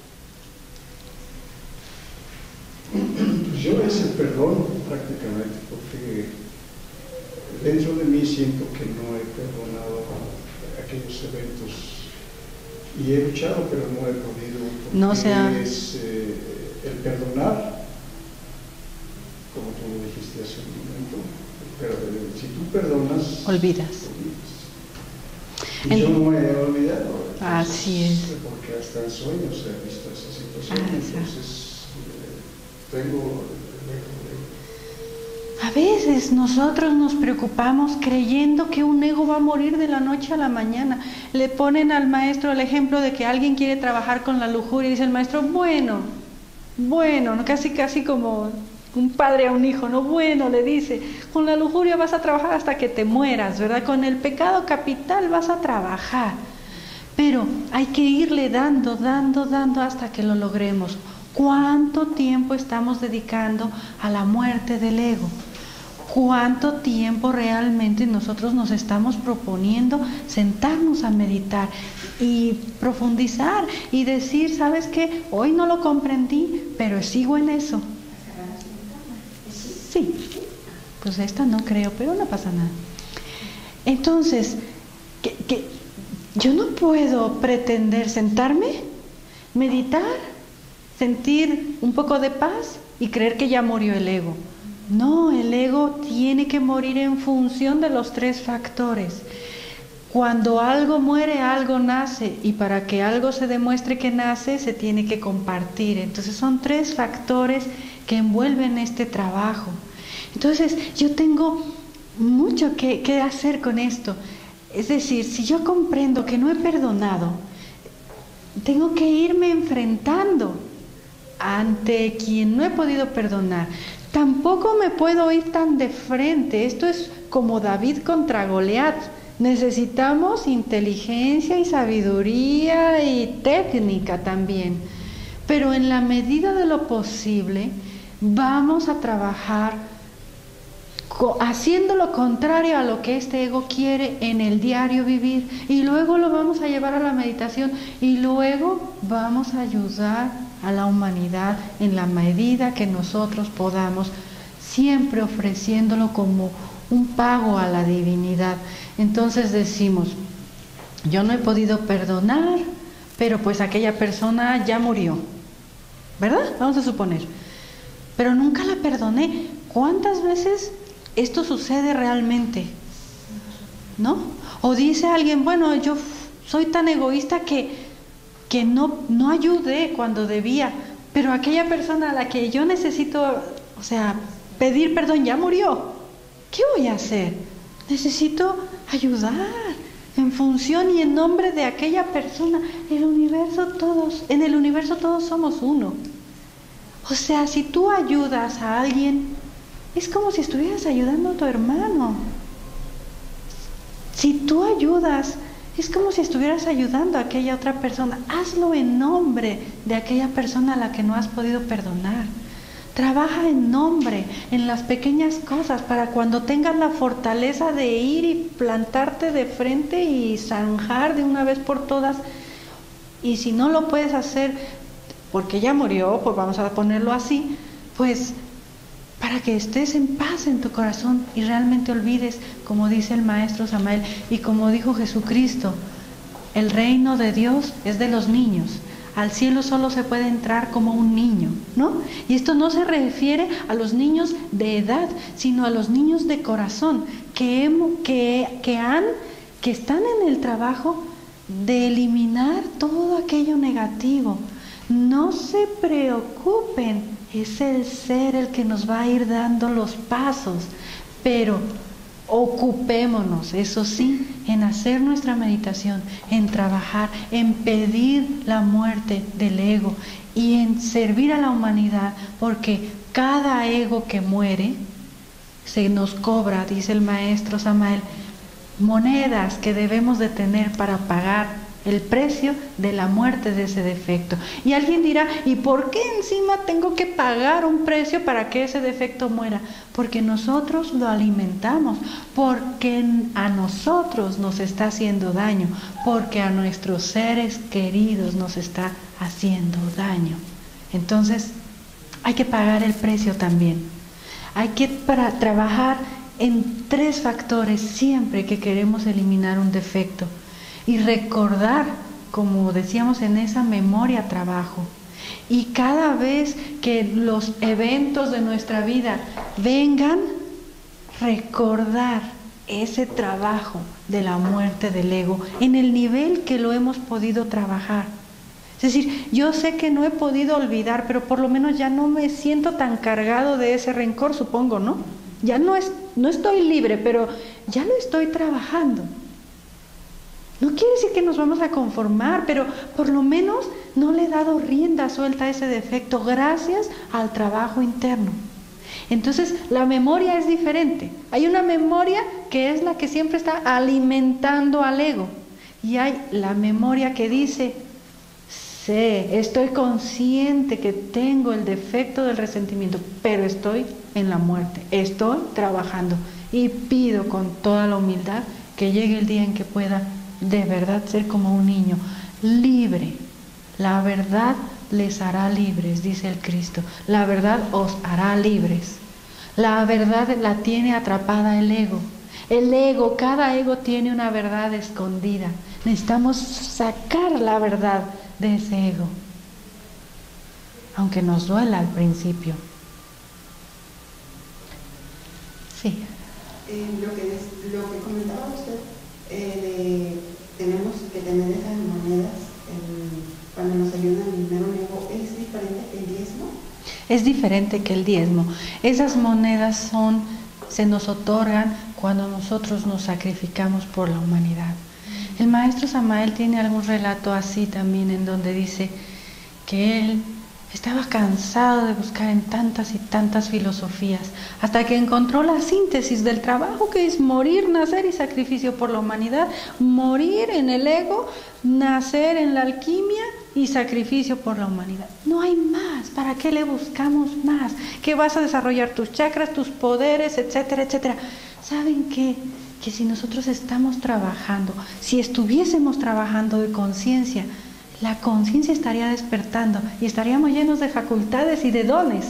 Pues yo es el perdón prácticamente, porque dentro de mí siento que no he perdonado aquellos eventos y he luchado pero no he podido, porque no sea... es el perdonar, como tú lo dijiste hace un momento, pero si tú perdonas, olvidas. Y yo no me he olvidado. Así es. Porque hasta en sueños he visto esa situación. Entonces, tengo... A veces nosotros nos preocupamos creyendo que un ego va a morir de la noche a la mañana. Le ponen al maestro el ejemplo de que alguien quiere trabajar con la lujuria y dice el maestro, bueno, casi como un padre a un hijo, ¿no? Bueno, le dice, con la lujuria vas a trabajar hasta que te mueras, ¿verdad? Con el pecado capital vas a trabajar. Pero hay que irle dando hasta que lo logremos. ¿Cuánto tiempo estamos dedicando a la muerte del ego? ¿Cuánto tiempo realmente nosotros nos estamos proponiendo sentarnos a meditar y profundizar y decir, ¿sabes qué? Hoy no lo comprendí, pero sigo en eso. Sí, pues esta no creo, pero no pasa nada. Entonces, yo no puedo pretender sentarme, meditar, sentir un poco de paz y creer que ya murió el ego. No, el ego tiene que morir en función de los 3 factores. Cuando algo muere, algo nace, y para que algo se demuestre que nace, se tiene que compartir. Entonces son 3 factores que envuelven este trabajo. Entonces yo tengo mucho que hacer con esto. Es decir, si yo comprendo que no he perdonado, tengo que irme enfrentando ante quien no he podido perdonar. Tampoco me puedo ir tan de frente. Esto es como David contra Goliat. Necesitamos inteligencia y sabiduría y técnica también. Pero en la medida de lo posible, vamos a trabajar haciendo lo contrario a lo que este ego quiere en el diario vivir, y luego lo vamos a llevar a la meditación, y luego vamos a ayudar a la humanidad en la medida que nosotros podamos, siempre ofreciéndolo como un pago a la divinidad. Entonces decimos, yo no he podido perdonar, pero pues aquella persona ya murió, ¿verdad? Vamos a suponer, pero nunca la perdoné. ¿Cuántas veces esto sucede realmente? ¿No? O dice alguien, bueno, yo soy tan egoísta que no ayudé cuando debía, pero aquella persona a la que yo necesito, pedir perdón ya murió. ¿Qué voy a hacer? Necesito ayudar en función y en nombre de aquella persona. En el universo todos somos uno. O sea, si tú ayudas a alguien, es como si estuvieras ayudando a tu hermano. Si tú ayudas, es como si estuvieras ayudando a aquella otra persona. Hazlo en nombre de aquella persona a la que no has podido perdonar. Trabaja en nombre, en las pequeñas cosas, para cuando tengas la fortaleza de ir y plantarte de frente y zanjar de una vez por todas. Y si no lo puedes hacer porque ya murió, pues vamos a ponerlo así, pues para que estés en paz en tu corazón y realmente olvides, como dice el maestro Samael y como dijo Jesucristo, el reino de Dios es de los niños. Al cielo solo se puede entrar como un niño, ¿no? Y esto no se refiere a los niños de edad, sino a los niños de corazón que están en el trabajo de eliminar todo aquello negativo. No se preocupen, es el ser el que nos va a ir dando los pasos, pero ocupémonos, eso sí, en hacer nuestra meditación, en trabajar, en pedir la muerte del ego y en servir a la humanidad, porque cada ego que muere se nos cobra, dice el maestro Samael, monedas que debemos de tener para pagar el precio de la muerte de ese defecto. Y alguien dirá, ¿y por qué encima tengo que pagar un precio para que ese defecto muera? Porque nosotros lo alimentamos, porque a nosotros nos está haciendo daño, porque a nuestros seres queridos nos está haciendo daño. Entonces, hay que pagar el precio también. Hay que trabajar en 3 factores siempre que queremos eliminar un defecto. Y recordar, como decíamos, en esa memoria trabajo. Y cada vez que los eventos de nuestra vida vengan, recordar ese trabajo de la muerte del ego en el nivel que lo hemos podido trabajar. Es decir, yo sé que no he podido olvidar, pero por lo menos ya no me siento tan cargado de ese rencor, supongo, ¿no? Ya no estoy libre, pero ya lo estoy trabajando. No quiere decir que nos vamos a conformar, pero por lo menos no le he dado rienda suelta a ese defecto gracias al trabajo interno. Entonces, la memoria es diferente. Hay una memoria que es la que siempre está alimentando al ego. Y hay la memoria que dice, sé, estoy consciente que tengo el defecto del resentimiento, pero estoy en la muerte, estoy trabajando y pido con toda la humildad que llegue el día en que pueda de verdad ser como un niño, libre. La verdad les hará libres, dice el Cristo. La verdad os hará libres. La verdad la tiene atrapada el ego. El ego, cada ego tiene una verdad escondida. Necesitamos sacar la verdad de ese ego, aunque nos duela al principio. Sí. Lo que comentaba usted, tenemos que tener esas monedas cuando nos ayudan a eliminar un ego, ¿es diferente que el diezmo? Es diferente que el diezmo. Esas monedas se nos otorgan cuando nosotros nos sacrificamos por la humanidad. El maestro Samael tiene algún relato así también, en donde dice que él estaba cansado de buscar en tantas y tantas filosofías, hasta que encontró la síntesis del trabajo, que es morir, nacer y sacrificio por la humanidad, morir en el ego, nacer en la alquimia y sacrificio por la humanidad. No hay más. ¿Para qué le buscamos más? ¿Qué vas a desarrollar tus chakras, tus poderes, etcétera, etcétera? ¿Saben qué? Que si nosotros estamos trabajando, si estuviésemos trabajando de conciencia, la conciencia estaría despertando y estaríamos llenos de facultades y de dones.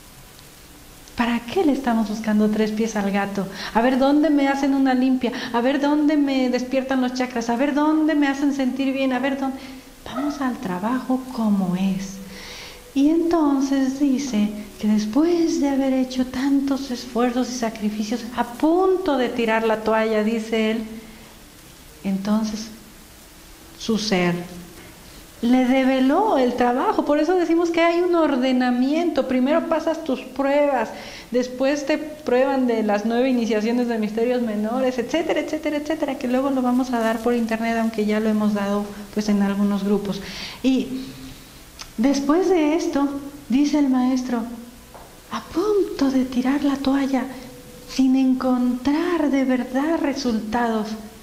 ¿Para qué le estamos buscando 3 pies al gato? A ver dónde me hacen una limpia, a ver dónde me despiertan los chakras, a ver dónde me hacen sentir bien, a ver dónde... Vamos al trabajo como es. Y entonces dice que después de haber hecho tantos esfuerzos y sacrificios, a punto de tirar la toalla, dice él, entonces su ser le develó el trabajo. Por eso decimos que hay un ordenamiento. Primero pasas tus pruebas, después te prueban de las 9 iniciaciones de misterios menores, etcétera, etcétera, etcétera, que luego lo vamos a dar por internet, aunque ya lo hemos dado pues en algunos grupos. Y después de esto, dice el maestro, a punto de tirar la toalla, sin encontrar de verdad resultados,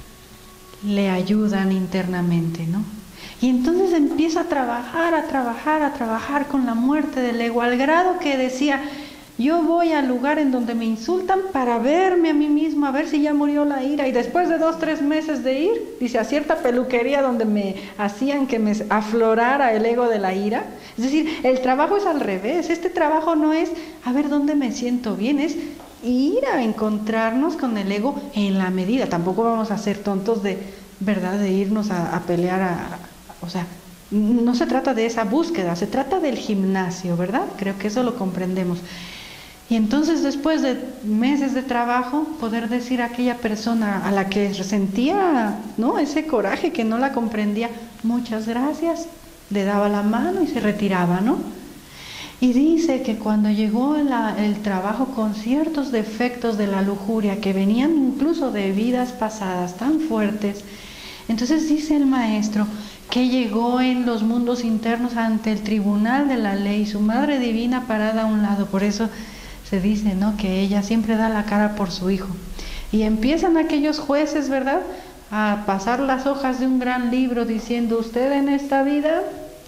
le ayudan internamente, ¿no? Y entonces empieza a trabajar con la muerte del ego, al grado que decía, yo voy al lugar en donde me insultan para verme a mí mismo, a ver si ya murió la ira. Y después de 2-3 meses de ir, dice, a cierta peluquería donde me hacían que me aflorara el ego de la ira. Es decir, el trabajo es al revés. Este trabajo no es a ver dónde me siento bien, es ir a encontrarnos con el ego en la medida. Tampoco vamos a ser tontos de, ¿verdad?, de irnos a pelear o sea, no se trata de esa búsqueda, se trata del gimnasio, ¿verdad? Creo que eso lo comprendemos. Y entonces después de meses de trabajo, poder decir a aquella persona a la que sentía, ¿no?, ese coraje, que no la comprendía, muchas gracias, le daba la mano y se retiraba, ¿no? Y dice que cuando llegó el trabajo con ciertos defectos de la lujuria que venían incluso de vidas pasadas tan fuertes, entonces dice el maestro que llegó en los mundos internos ante el tribunal de la ley, su madre divina parada a un lado. Por eso se dice, ¿no?, que ella siempre da la cara por su hijo. Y empiezan aquellos jueces, ¿verdad?, a pasar las hojas de un gran libro diciendo, usted en esta vida,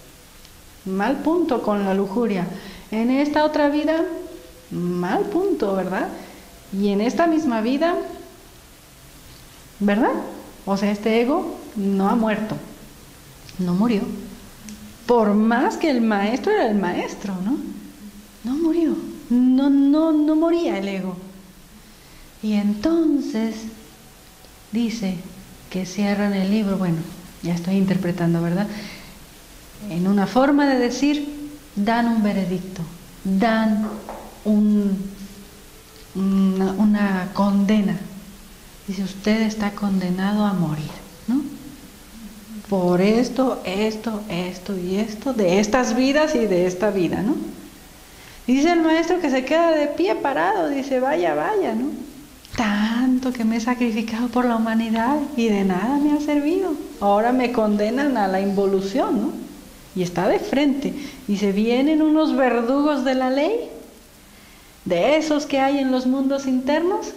mal punto con la lujuria, en esta otra vida, mal punto, ¿verdad? Y en esta misma vida, ¿verdad? O sea, este ego no ha muerto, no murió. Por más que el maestro era el maestro, ¿no? No murió, no moría el ego. Y entonces dice que cierran el libro, bueno, ya estoy interpretando, ¿verdad?, en una forma de decir, dan un veredicto, dan una condena. Dice, usted está condenado a morir, ¿no? Por esto y esto, de estas vidas y de esta vida, ¿no? Y dice el maestro que se queda de pie parado, dice, vaya, ¿no? Tanto que me he sacrificado por la humanidad y de nada me ha servido. Ahora me condenan a la involución, ¿no? Y está de frente. Dice, vienen unos verdugos de la ley, de esos que hay en los mundos internos,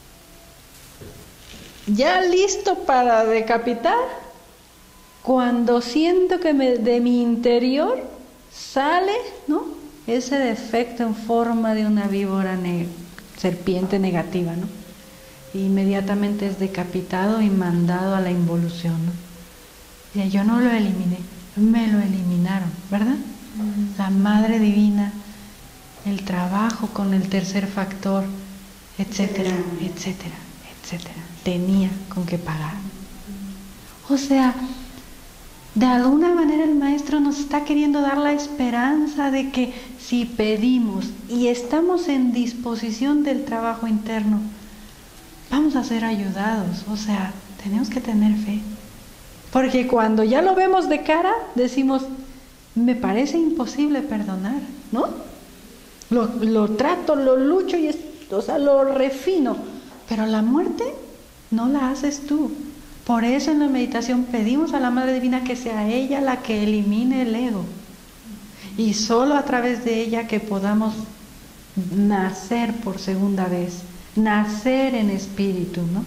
ya listo para decapitar, cuando siento que de mi interior sale, ¿no?, ese defecto en forma de una víbora serpiente negativa, ¿no? Inmediatamente es decapitado y mandado a la involución, ¿no? Y yo no lo eliminé, me lo eliminaron, ¿verdad? La Madre Divina, el trabajo con el tercer factor, etcétera, etcétera, etcétera, tenía con qué pagar. O sea, de alguna manera el Maestro nos está queriendo dar la esperanza de que si pedimos y estamos en disposición del trabajo interno, vamos a ser ayudados. O sea, tenemos que tener fe. Porque cuando ya lo vemos de cara, decimos, me parece imposible perdonar, ¿no? Lo trato, lo lucho y lo refino. Pero la muerte no la haces tú. Por eso en la meditación pedimos a la Madre Divina que sea ella la que elimine el ego. Y solo a través de ella que podamos nacer por segunda vez, nacer en espíritu, ¿no?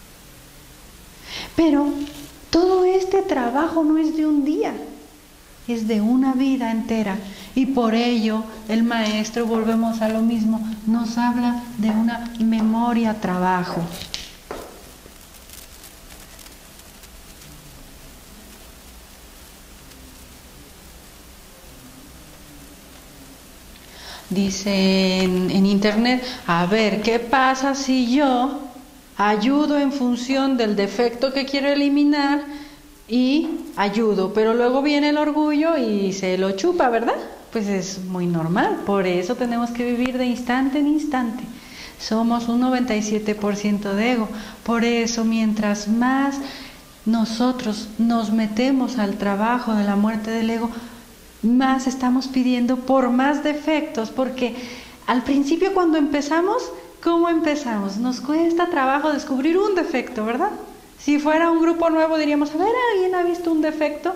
Pero todo este trabajo no es de un día, es de una vida entera. Y por ello el Maestro, volvemos a lo mismo, nos habla de una memoria trabajo. Dice en internet, a ver, ¿qué pasa si yo ayudo en función del defecto que quiero eliminar y ayudo, pero luego viene el orgullo y se lo chupa, ¿verdad? Pues es muy normal, por eso tenemos que vivir de instante en instante. Somos un 97% de ego, por eso mientras más nosotros nos metemos al trabajo de la muerte del ego, más estamos pidiendo por más defectos, porque al principio cuando empezamos, ¿cómo empezamos? Nos cuesta trabajo descubrir un defecto, ¿verdad? Si fuera un grupo nuevo diríamos, a ver, ¿alguien ha visto un defecto?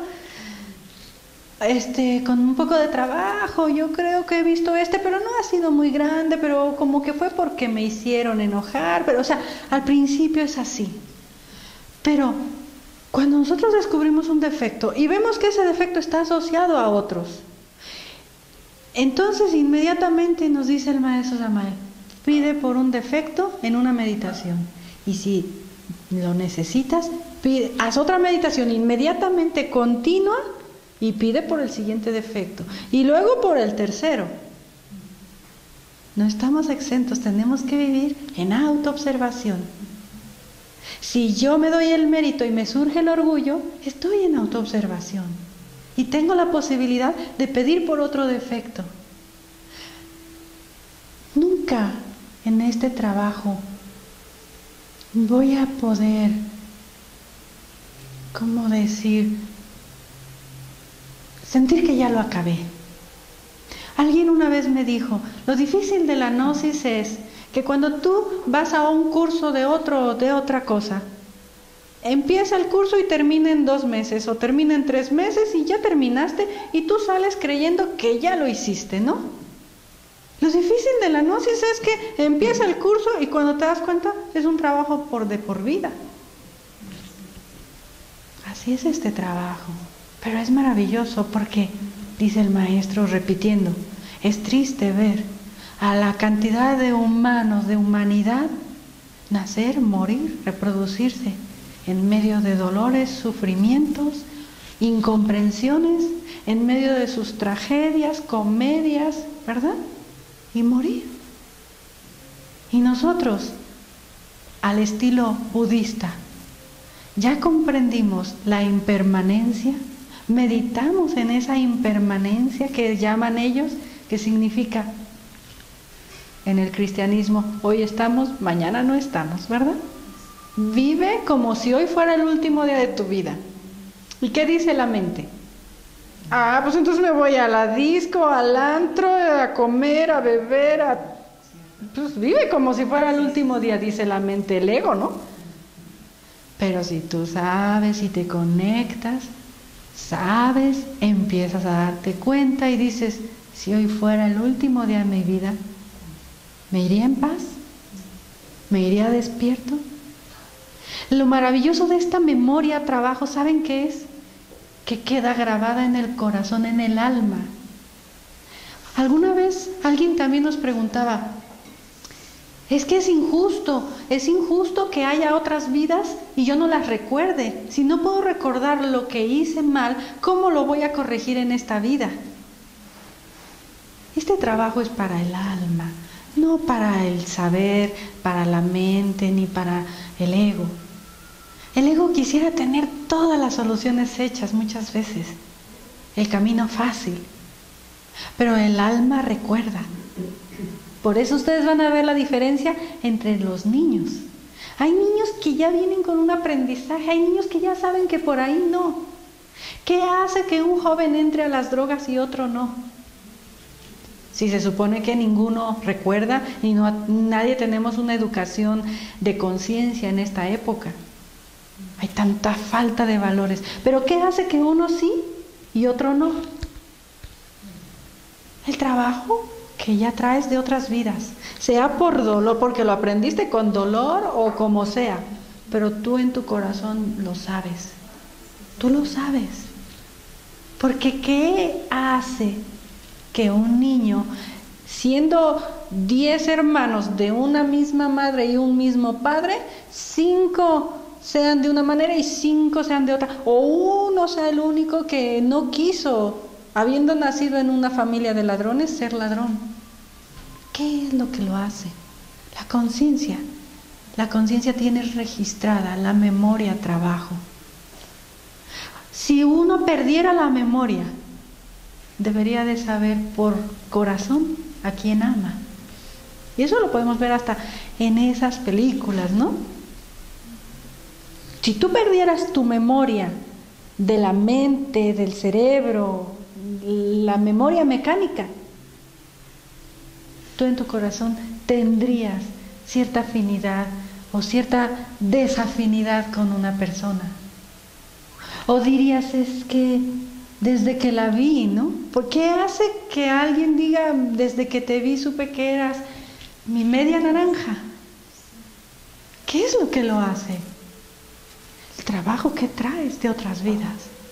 Con un poco de trabajo, yo creo que he visto pero no ha sido muy grande, pero como que fue porque me hicieron enojar, pero o sea, al principio es así. Pero cuando nosotros descubrimos un defecto y vemos que ese defecto está asociado a otros, entonces inmediatamente nos dice el Maestro Samael, pide por un defecto en una meditación. Y si lo necesitas, haz otra meditación inmediatamente continua y pide por el siguiente defecto. Y luego por el tercero. No estamos exentos, tenemos que vivir en autoobservación. Si yo me doy el mérito y me surge el orgullo, estoy en autoobservación y tengo la posibilidad de pedir por otro defecto. Nunca en este trabajo voy a poder, ¿cómo decir?, sentir que ya lo acabé. Alguien una vez me dijo, lo difícil de la gnosis es que cuando tú vas a un curso de otra cosa, empieza el curso y termina en 2 meses o termina en 3 meses y ya terminaste y tú sales creyendo que ya lo hiciste, ¿no? Lo difícil de la gnosis es que empieza el curso y cuando te das cuenta es un trabajo de por vida. Así es este trabajo, pero es maravilloso porque, dice el Maestro repitiendo, es triste ver a la cantidad de humanos, de humanidad, nacer, morir, reproducirse en medio de dolores, sufrimientos, incomprensiones, en medio de sus tragedias, comedias, ¿verdad? Y morir. Y nosotros, al estilo budista, ya comprendimos la impermanencia, meditamos en esa impermanencia que llaman ellos, que significa en el cristianismo, hoy estamos, mañana no estamos, ¿verdad? Vive como si hoy fuera el último día de tu vida. ¿Y qué dice la mente? Ah, pues entonces me voy a la disco, al antro, a comer, a beber, pues vive como si fuera el último día, dice la mente, el ego, ¿no? Pero si tú sabes y te conectas, sabes, empiezas a darte cuenta y dices, si hoy fuera el último día de mi vida, ¿Me iría en paz? ¿Me iría despierto? Lo maravilloso de esta memoria, trabajo, ¿saben qué es? Que queda grabada en el corazón, en el alma. Alguna vez alguien también nos preguntaba, es que es injusto que haya otras vidas y yo no las recuerde. Si no puedo recordar lo que hice mal, ¿cómo lo voy a corregir en esta vida? Este trabajo es para el alma, no para el saber, para la mente, ni para el ego. El ego quisiera tener todas las soluciones hechas muchas veces, el camino fácil, pero el alma recuerda. Por eso ustedes van a ver la diferencia entre los niños. Hay niños que ya vienen con un aprendizaje, hay niños que ya saben que por ahí no. ¿Qué hace que un joven entre a las drogas y otro no? Si se supone que ninguno recuerda y nadie tenemos una educación de conciencia en esta época. Hay tanta falta de valores. Pero ¿qué hace que uno sí y otro no? El trabajo que ya traes de otras vidas, sea por dolor, porque lo aprendiste con dolor o como sea, pero tú en tu corazón lo sabes. Tú lo sabes. Porque ¿qué hace que un niño, siendo 10 hermanos de una misma madre y un mismo padre, 5 sean de una manera y 5 sean de otra, o uno sea el único que no quiso, habiendo nacido en una familia de ladrones, ser ladrón? ¿Qué es lo que lo hace? La conciencia. La conciencia tiene registrada la memoria trabajo. Si uno perdiera la memoria, debería de saber por corazón a quién ama. Y eso lo podemos ver hasta en esas películas, ¿no? Si tú perdieras tu memoria de la mente, del cerebro, la memoria mecánica, tú en tu corazón tendrías cierta afinidad o cierta desafinidad con una persona. O dirías, es que desde que la vi, ¿no? ¿Por qué hace que alguien diga, desde que te vi supe que eras mi media naranja? ¿Qué es lo que lo hace? El trabajo que traes de otras vidas.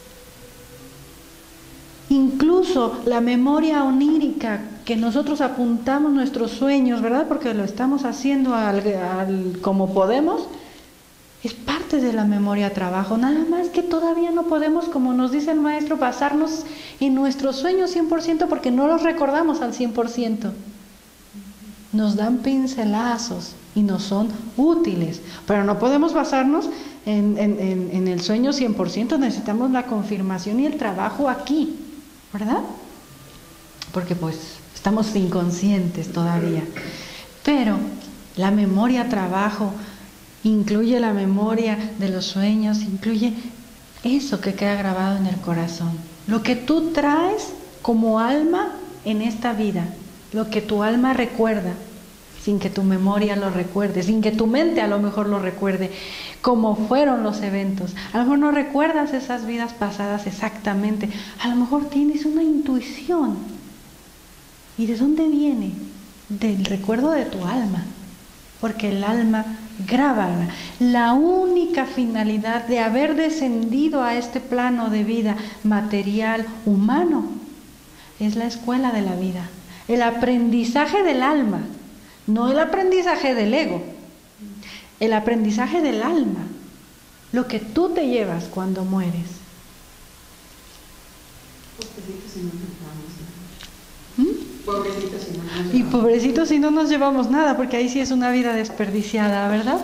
Incluso la memoria onírica que nosotros apuntamos nuestros sueños, ¿verdad? Porque lo estamos haciendo como podemos, es parte de la memoria trabajo. Nada más que todavía no podemos, como nos dice el maestro, basarnos en nuestros sueños 100% porque no los recordamos al 100%. Nos dan pincelazos y nos son útiles, pero no podemos basarnos en el sueño 100%. Necesitamos la confirmación y el trabajo aquí, ¿verdad? Porque pues estamos inconscientes todavía. Pero la memoria trabajo incluye la memoria de los sueños, incluye eso que queda grabado en el corazón. Lo que tú traes como alma en esta vida, lo que tu alma recuerda, sin que tu memoria lo recuerde, sin que tu mente a lo mejor lo recuerde, cómo fueron los eventos. A lo mejor no recuerdas esas vidas pasadas exactamente, a lo mejor tienes una intuición. ¿Y de dónde viene? Del recuerdo de tu alma, porque el alma graba. La única finalidad de haber descendido a este plano de vida material humano es la escuela de la vida, el aprendizaje del alma, no el aprendizaje del ego, el aprendizaje del alma, lo que tú te llevas cuando mueres. Y pobrecitos si no nos llevamos nada, porque ahí sí es una vida desperdiciada, ¿verdad?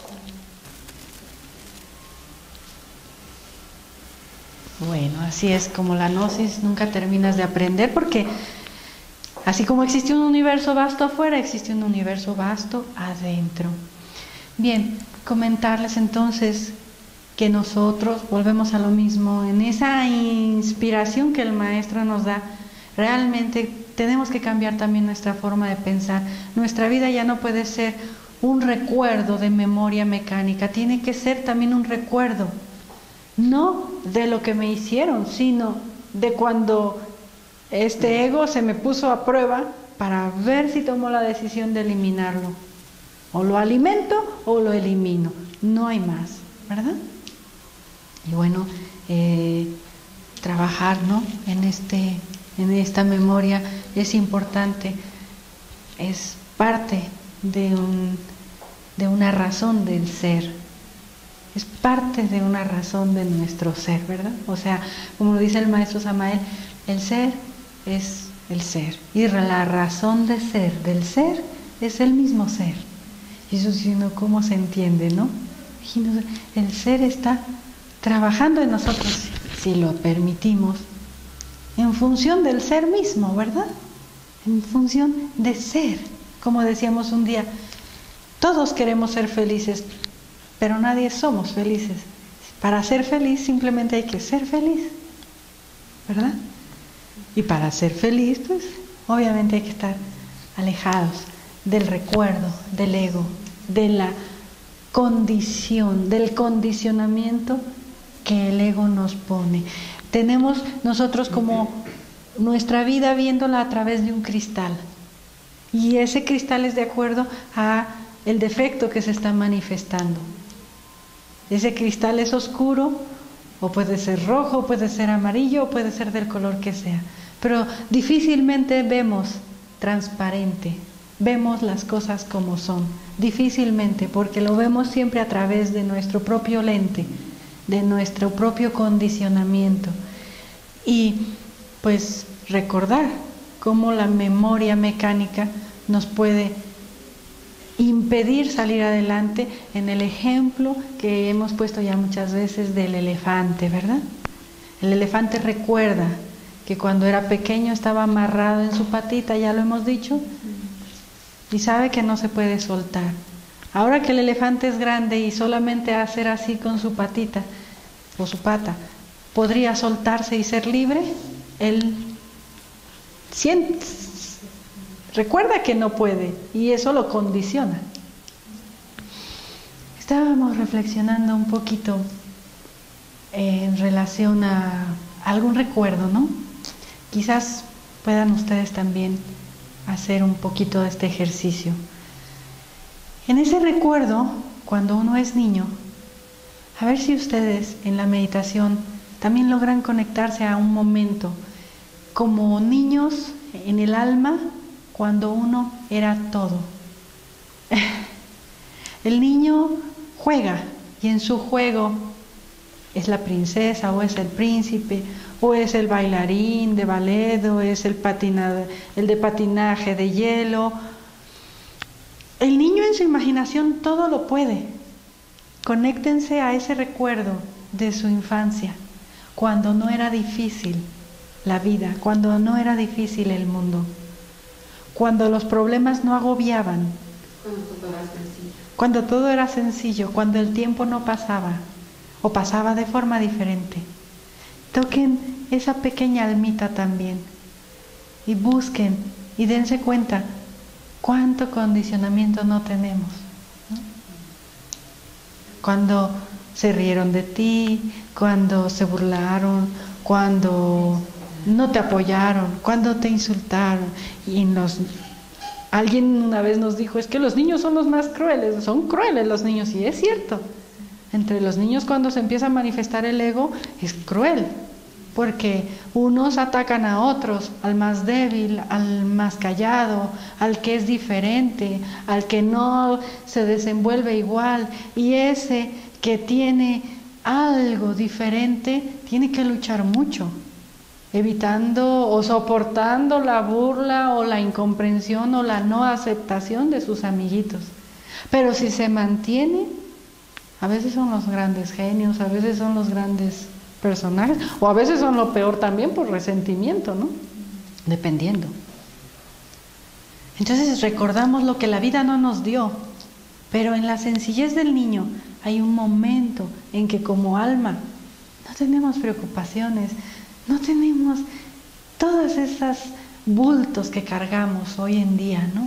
Bueno, así es como la gnosis, nunca terminas de aprender, porque así como existe un universo vasto afuera, existe un universo vasto adentro. Bien, comentarles entonces que nosotros volvemos a lo mismo, en esa inspiración que el maestro nos da, realmente tenemos que cambiar también nuestra forma de pensar. Nuestra vida ya no puede ser un recuerdo de memoria mecánica, tiene que ser también un recuerdo, no de lo que me hicieron, sino de cuando este ego se me puso a prueba, para ver si tomo la decisión de eliminarlo. O lo alimento o lo elimino. No hay más, ¿verdad? Y bueno, trabajar, ¿no? en esta memoria es importante. Es parte de una razón del ser. Es parte de una razón de nuestro ser, ¿verdad? O sea, como dice el maestro Samael, el ser es el ser. Y la razón de ser del ser es el mismo ser. Y eso sí, ¿cómo se entiende, no? El ser está trabajando en nosotros, si lo permitimos, en función del ser mismo, ¿verdad? En función de ser. Como decíamos un día, todos queremos ser felices, pero nadie somos felices. Para ser feliz simplemente hay que ser feliz, ¿verdad? Y para ser feliz, pues obviamente hay que estar alejados del recuerdo, del ego, de la condición, del condicionamiento que el ego nos pone. Tenemos nosotros como nuestra vida viéndola a través de un cristal. Y ese cristal es de acuerdo a el defecto que se está manifestando. Ese cristal es oscuro, o puede ser rojo, puede ser amarillo, o puede ser del color que sea. Pero difícilmente vemos transparente, vemos las cosas como son. Difícilmente, porque lo vemos siempre a través de nuestro propio lente, de nuestro propio condicionamiento. Y pues recordar cómo la memoria mecánica nos puede impedir salir adelante, en el ejemplo que hemos puesto ya muchas veces del elefante, ¿verdad? El elefante recuerda que cuando era pequeño estaba amarrado en su patita, ya lo hemos dicho, y sabe que no se puede soltar. Ahora que el elefante es grande y solamente hacer así con su patita o su pata, ¿podría soltarse y ser libre? Él recuerda que no puede y eso lo condiciona. Estábamos reflexionando un poquito en relación a algún recuerdo, ¿no? Quizás puedan ustedes también hacer un poquito de este ejercicio. En ese recuerdo, cuando uno es niño, a ver si ustedes en la meditación también logran conectarse a un momento como niños en el alma, cuando uno era todo. El niño juega y en su juego es la princesa o es el príncipe o es el bailarín de ballet o es el de patinaje de hielo. El niño en su imaginación todo lo puede. Conéctense a ese recuerdo de su infancia, cuando no era difícil la vida, cuando no era difícil el mundo, cuando los problemas no agobiaban, cuando todo era sencillo, cuando el tiempo no pasaba o pasaba de forma diferente. Toquen esa pequeña almita también y busquen y dense cuenta cuánto condicionamiento no tenemos, ¿no? Cuando se rieron de ti, cuando se burlaron, cuando no te apoyaron, cuando te insultaron. Y alguien una vez nos dijo, es que los niños son los más crueles. Son crueles los niños, y es cierto. Entre los niños, cuando se empieza a manifestar el ego, es cruel, porque unos atacan a otros, al más débil, al más callado, al que es diferente, al que no se desenvuelve igual, y ese que tiene algo diferente tiene que luchar mucho, evitando o soportando la burla o la incomprensión o la no aceptación de sus amiguitos. Pero si se mantiene, a veces son los grandes genios, a veces son los grandes personajes, o a veces son lo peor también por resentimiento, ¿no? Dependiendo. Entonces recordamos lo que la vida no nos dio, pero en la sencillez del niño hay un momento en que como alma no tenemos preocupaciones, no tenemos todos esos bultos que cargamos hoy en día, ¿no?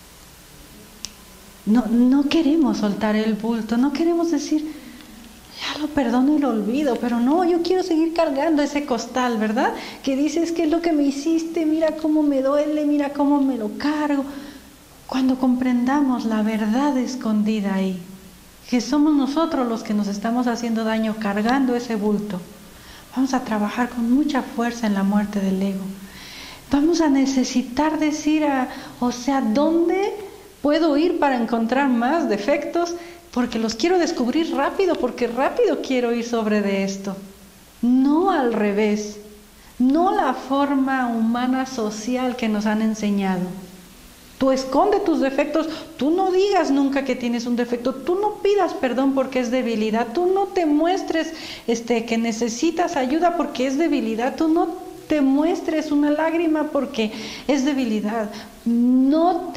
No queremos soltar el bulto, no queremos decir, ya lo perdono y lo olvido, pero no, yo quiero seguir cargando ese costal, ¿verdad? Que dices, ¿qué es lo que me hiciste? Mira cómo me duele, mira cómo me lo cargo. Cuando comprendamos la verdad escondida ahí, que somos nosotros los que nos estamos haciendo daño cargando ese bulto, vamos a trabajar con mucha fuerza en la muerte del ego. Vamos a necesitar decir, ¿dónde puedo ir para encontrar más defectos? Porque los quiero descubrir rápido, porque rápido quiero ir sobre de esto. No al revés, no la forma humana social que nos han enseñado. Tú esconde tus defectos, tú no digas nunca que tienes un defecto, tú no pidas perdón porque es debilidad, tú no te muestres que necesitas ayuda porque es debilidad, tú no te muestres una lágrima porque es debilidad. No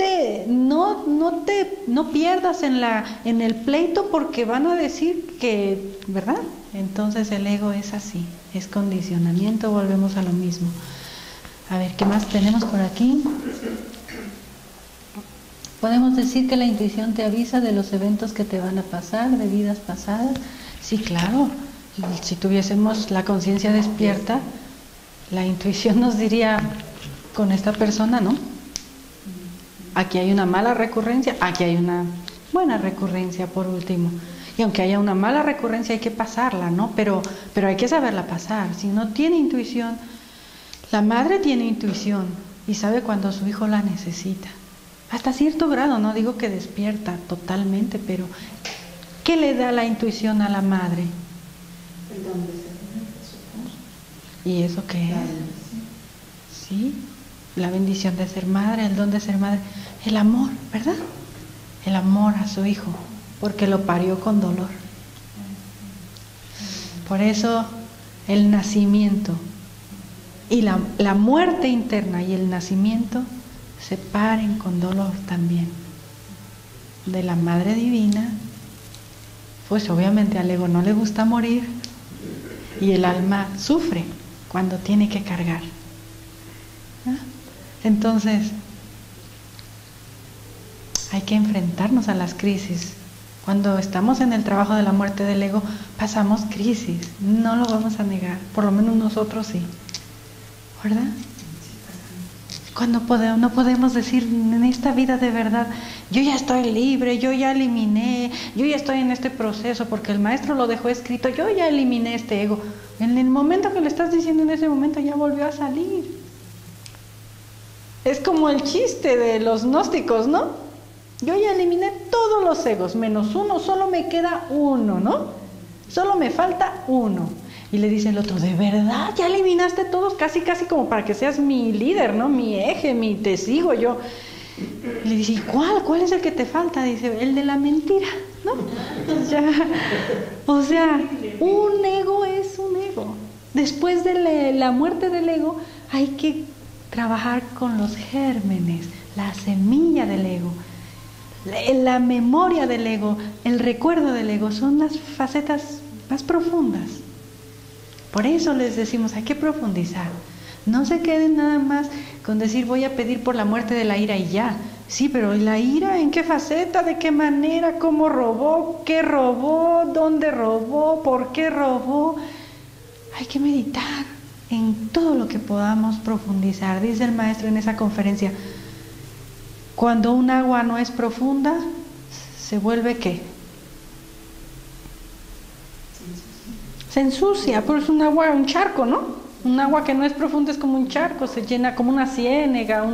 pierdas en el pleito porque van a decir que, ¿verdad? Entonces el ego es así, es condicionamiento, volvemos a lo mismo. A ver, ¿qué más tenemos por aquí? Podemos decir que la intuición te avisa de los eventos que te van a pasar, de vidas pasadas. Sí, claro. Si tuviésemos la conciencia despierta, la intuición nos diría, con esta persona, ¿no? Aquí hay una mala recurrencia, aquí hay una buena recurrencia, por último. Y aunque haya una mala recurrencia, hay que pasarla, ¿no? Pero hay que saberla pasar. Si no tiene intuición, la madre tiene intuición y sabe cuando su hijo la necesita. Hasta cierto grado, no digo que despierta totalmente, pero ¿qué le da la intuición a la madre? El don de ser madre. ¿Y eso qué es? Sí, la bendición de ser madre, el don de ser madre, el amor, ¿verdad? El amor a su hijo, porque lo parió con dolor. Por eso el nacimiento y la muerte interna y el nacimiento se paren con dolor también. De la Madre Divina, pues obviamente al ego no le gusta morir y el alma sufre cuando tiene que cargar. ¿Ah? Entonces, hay que enfrentarnos a las crisis. Cuando estamos en el trabajo de la muerte del ego, pasamos crisis, no lo vamos a negar, por lo menos nosotros sí, ¿verdad? Cuando no podemos decir en esta vida de verdad, yo ya estoy libre, yo ya eliminé, yo ya estoy en este proceso porque el maestro lo dejó escrito, yo ya eliminé este ego. En el momento que le estás diciendo, en ese momento ya volvió a salir. Es como el chiste de los gnósticos, ¿no? Yo ya eliminé todos los egos, menos uno, solo me queda uno, ¿no? Solo me falta uno. Y le dice el otro, ¿de verdad? ¿Ya eliminaste todos? Casi como para que seas mi líder, ¿no? Mi eje, te sigo yo. Y le dice, ¿y cuál? ¿Cuál es el que te falta? Dice, el de la mentira, ¿no? O sea, un ego es un ego. Después de la muerte del ego, hay que trabajar con los gérmenes, la semilla del ego. La memoria del ego, el recuerdo del ego, son las facetas más profundas. Por eso les decimos, hay que profundizar. No se queden nada más con decir voy a pedir por la muerte de la ira y ya. Sí, pero ¿la ira en qué faceta? ¿De qué manera? ¿Cómo robó? ¿Qué robó? ¿Dónde robó? ¿Por qué robó? Hay que meditar en todo lo que podamos profundizar. Dice el maestro en esa conferencia, cuando un agua no es profunda, ¿se vuelve qué? Se ensucia, pero es un agua, un charco, ¿no? Un agua que no es profunda es como un charco, se llena como una ciénega,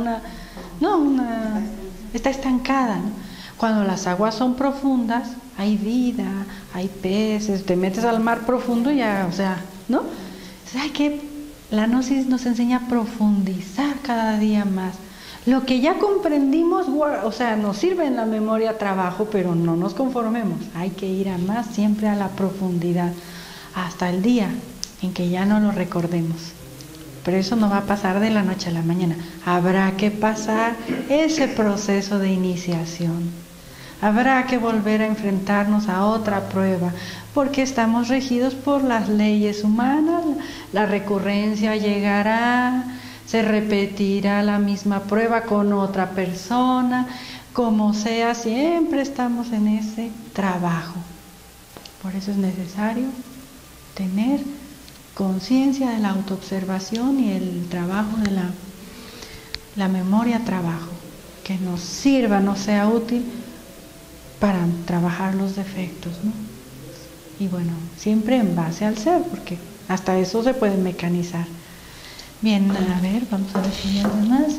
está estancada, ¿no? Cuando las aguas son profundas, hay vida, hay peces, te metes al mar profundo y ya, ¿no? La gnosis nos enseña a profundizar cada día más. Lo que ya comprendimos, nos sirve en la memoria trabajo, pero no nos conformemos. Hay que ir a más, siempre a la profundidad, hasta el día en que ya no lo recordemos. Pero eso no va a pasar de la noche a la mañana. Habrá que pasar ese proceso de iniciación. Habrá que volver a enfrentarnos a otra prueba, porque estamos regidos por las leyes humanas. La recurrencia llegará, se repetirá la misma prueba con otra persona, como sea, siempre estamos en ese trabajo. Por eso es necesario tener conciencia de la autoobservación y el trabajo de la memoria trabajo, que nos sirva, nos sea útil para trabajar los defectos, ¿no? Y bueno, siempre en base al ser, porque hasta eso se puede mecanizar. Bien, a ver, vamos a ver si hay algo más.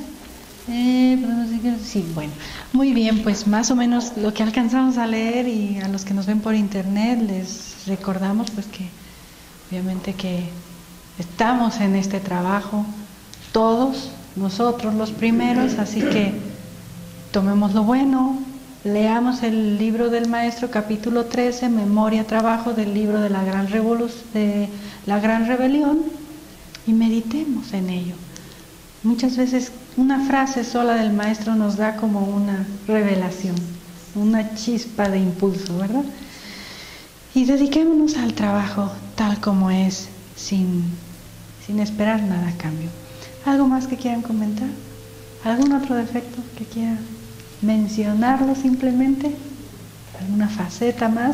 Sí, bueno, muy bien, pues más o menos lo que alcanzamos a leer, y a los que nos ven por internet les recordamos pues que obviamente que estamos en este trabajo todos nosotros los primeros, así que tomemos lo bueno, leamos el libro del maestro, capítulo 13, memoria, trabajo del libro de la gran de la gran rebelión, y meditemos en ello. Muchas veces una frase sola del maestro nos da como una revelación, una chispa de impulso, ¿verdad? Y dediquémonos al trabajo tal como es, sin esperar nada a cambio. ¿Algo más que quieran comentar? ¿Algún otro defecto que quieran mencionarlo simplemente? ¿Alguna faceta más?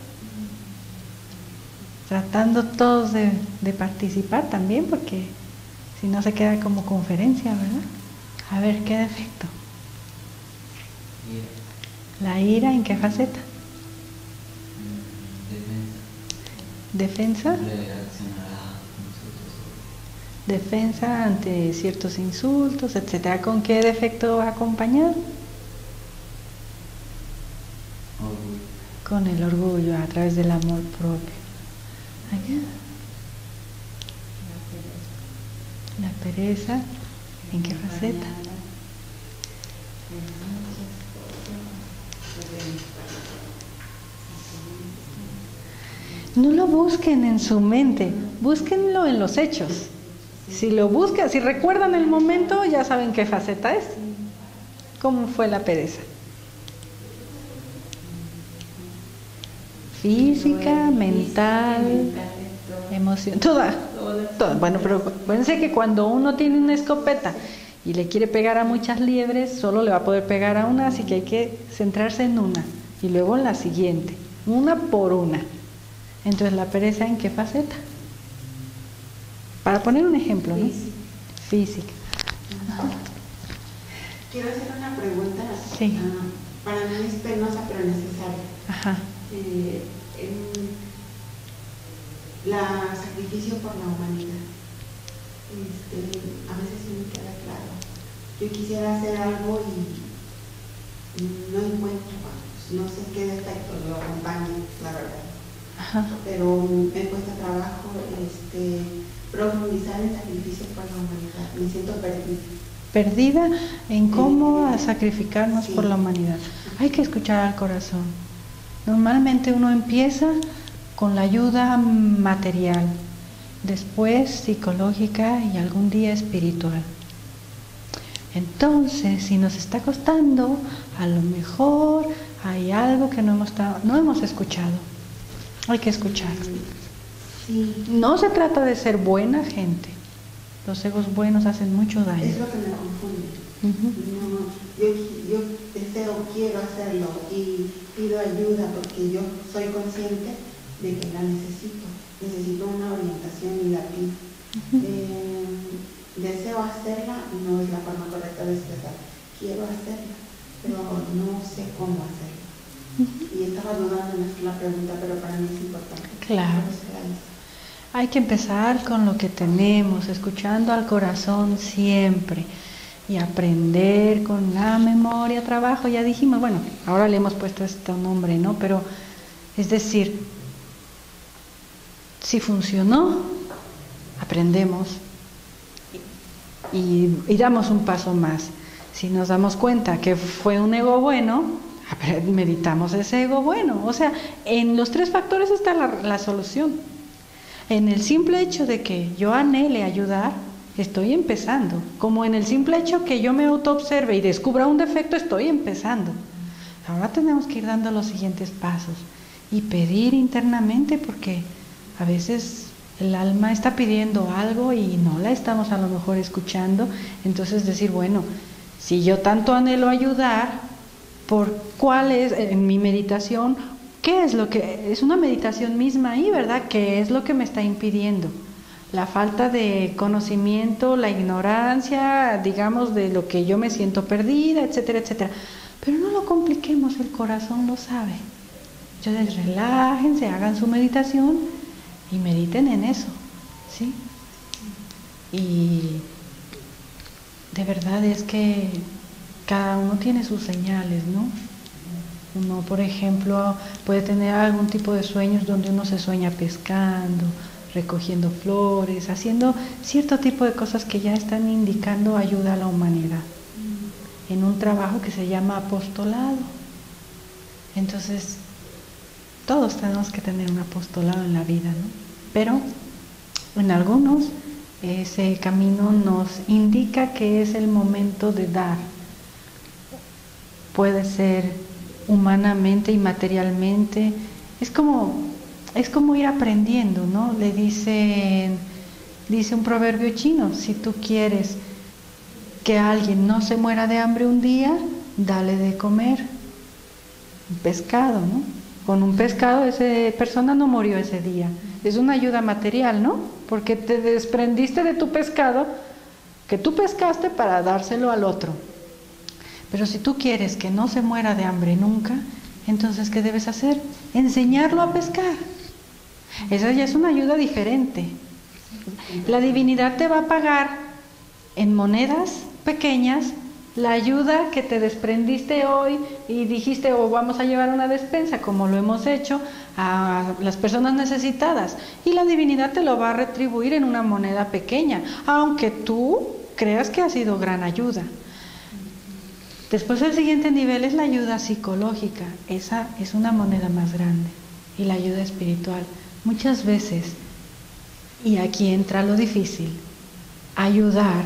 Tratando todos de participar también, porque si no se queda como conferencia, ¿verdad? A ver, ¿qué defecto? ¿La ira en qué faceta? ¿Defensa? Defensa ante ciertos insultos, etcétera. ¿Con qué defecto va acompañado? Con el orgullo, a través del amor propio. Allá. La pereza, ¿en qué faceta? No lo busquen en su mente, búsquenlo en los hechos. Si lo buscan, si recuerdan el momento, ya saben qué faceta es. ¿Cómo fue la pereza? Física, mental, emoción, toda. Bueno, pero acuérdense que cuando uno tiene una escopeta y le quiere pegar a muchas liebres, solo le va a poder pegar a una, así que hay que centrarse en una y luego en la siguiente, una por una. Entonces, ¿la pereza en qué faceta? Para poner un ejemplo, ¿no? Física. Quiero hacer una pregunta. Sí. Para mí es penosa, pero necesaria. Ajá. La sacrificio por la humanidad. A veces sí me queda claro. Yo quisiera hacer algo y no encuentro, no sé qué defecto lo acompañe, la verdad. Ajá. Pero me cuesta trabajo profundizar en sacrificio por la humanidad. Me siento perdida. ¿Perdida en cómo sacrificarnos por la humanidad? Hay que escuchar al corazón. Normalmente uno empieza con la ayuda material, después psicológica y algún día espiritual. Entonces, si nos está costando, a lo mejor hay algo que no hemos escuchado. Hay que escuchar. Sí. No se trata de ser buena gente. Los egos buenos hacen mucho daño. Es lo que me confunde. Yo deseo, quiero hacerlo y pido ayuda porque yo soy consciente de que la necesito. Necesito una orientación y la pido. Deseo hacerla, no es la forma correcta de expresar. Quiero hacerla, pero no sé cómo hacerla. Y estaba dudando en hacer la pregunta, pero para mí es importante. Claro. Hay que empezar con lo que tenemos, escuchando al corazón siempre y aprender con la memoria, trabajo. Ya dijimos, bueno, ahora le hemos puesto este nombre, ¿no? Pero es decir, si funcionó, aprendemos y damos un paso más. Si nos damos cuenta que fue un ego bueno, meditamos ese ego bueno. O sea, en los tres factores está la solución. En el simple hecho de que yo anhele ayudar, estoy empezando. Como en el simple hecho que yo me autoobserve y descubra un defecto, estoy empezando. Ahora tenemos que ir dando los siguientes pasos y pedir internamente, porque a veces el alma está pidiendo algo y no la estamos a lo mejor escuchando. Entonces decir, bueno, si yo tanto anhelo ayudar, ¿por cuál es en mi meditación? ¿Qué es lo que es una meditación misma ahí, verdad? ¿Qué es lo que me está impidiendo? La falta de conocimiento, la ignorancia, digamos, de lo que yo me siento perdida, etcétera, etcétera. Pero no lo compliquemos, el corazón lo sabe. Entonces relájense, hagan su meditación y mediten en eso, ¿sí? Y de verdad es que cada uno tiene sus señales, ¿no? Uno, por ejemplo, puede tener algún tipo de sueños donde uno se sueña pescando, recogiendo flores, haciendo cierto tipo de cosas que ya están indicando ayuda a la humanidad, en un trabajo que se llama apostolado. Entonces, todos tenemos que tener un apostolado en la vida, ¿no? Pero en algunos ese camino nos indica que es el momento de dar. Puede ser humanamente y materialmente. Es como ir aprendiendo, ¿no? Dice un proverbio chino: si tú quieres que alguien no se muera de hambre un día, dale de comer un pescado, ¿no? Con un pescado esa persona no murió ese día. Es una ayuda material, ¿no? Porque te desprendiste de tu pescado que tú pescaste para dárselo al otro. Pero si tú quieres que no se muera de hambre nunca, entonces ¿qué debes hacer? Enseñarlo a pescar. Esa ya es una ayuda diferente. La divinidad te va a pagar en monedas pequeñas la ayuda que te desprendiste hoy y dijiste, vamos a llevar una despensa, como lo hemos hecho, a las personas necesitadas. Y la divinidad te lo va a retribuir en una moneda pequeña, aunque tú creas que ha sido gran ayuda. Después el siguiente nivel es la ayuda psicológica. Esa es una moneda más grande. Y la ayuda espiritual. Muchas veces, y aquí entra lo difícil, ayudar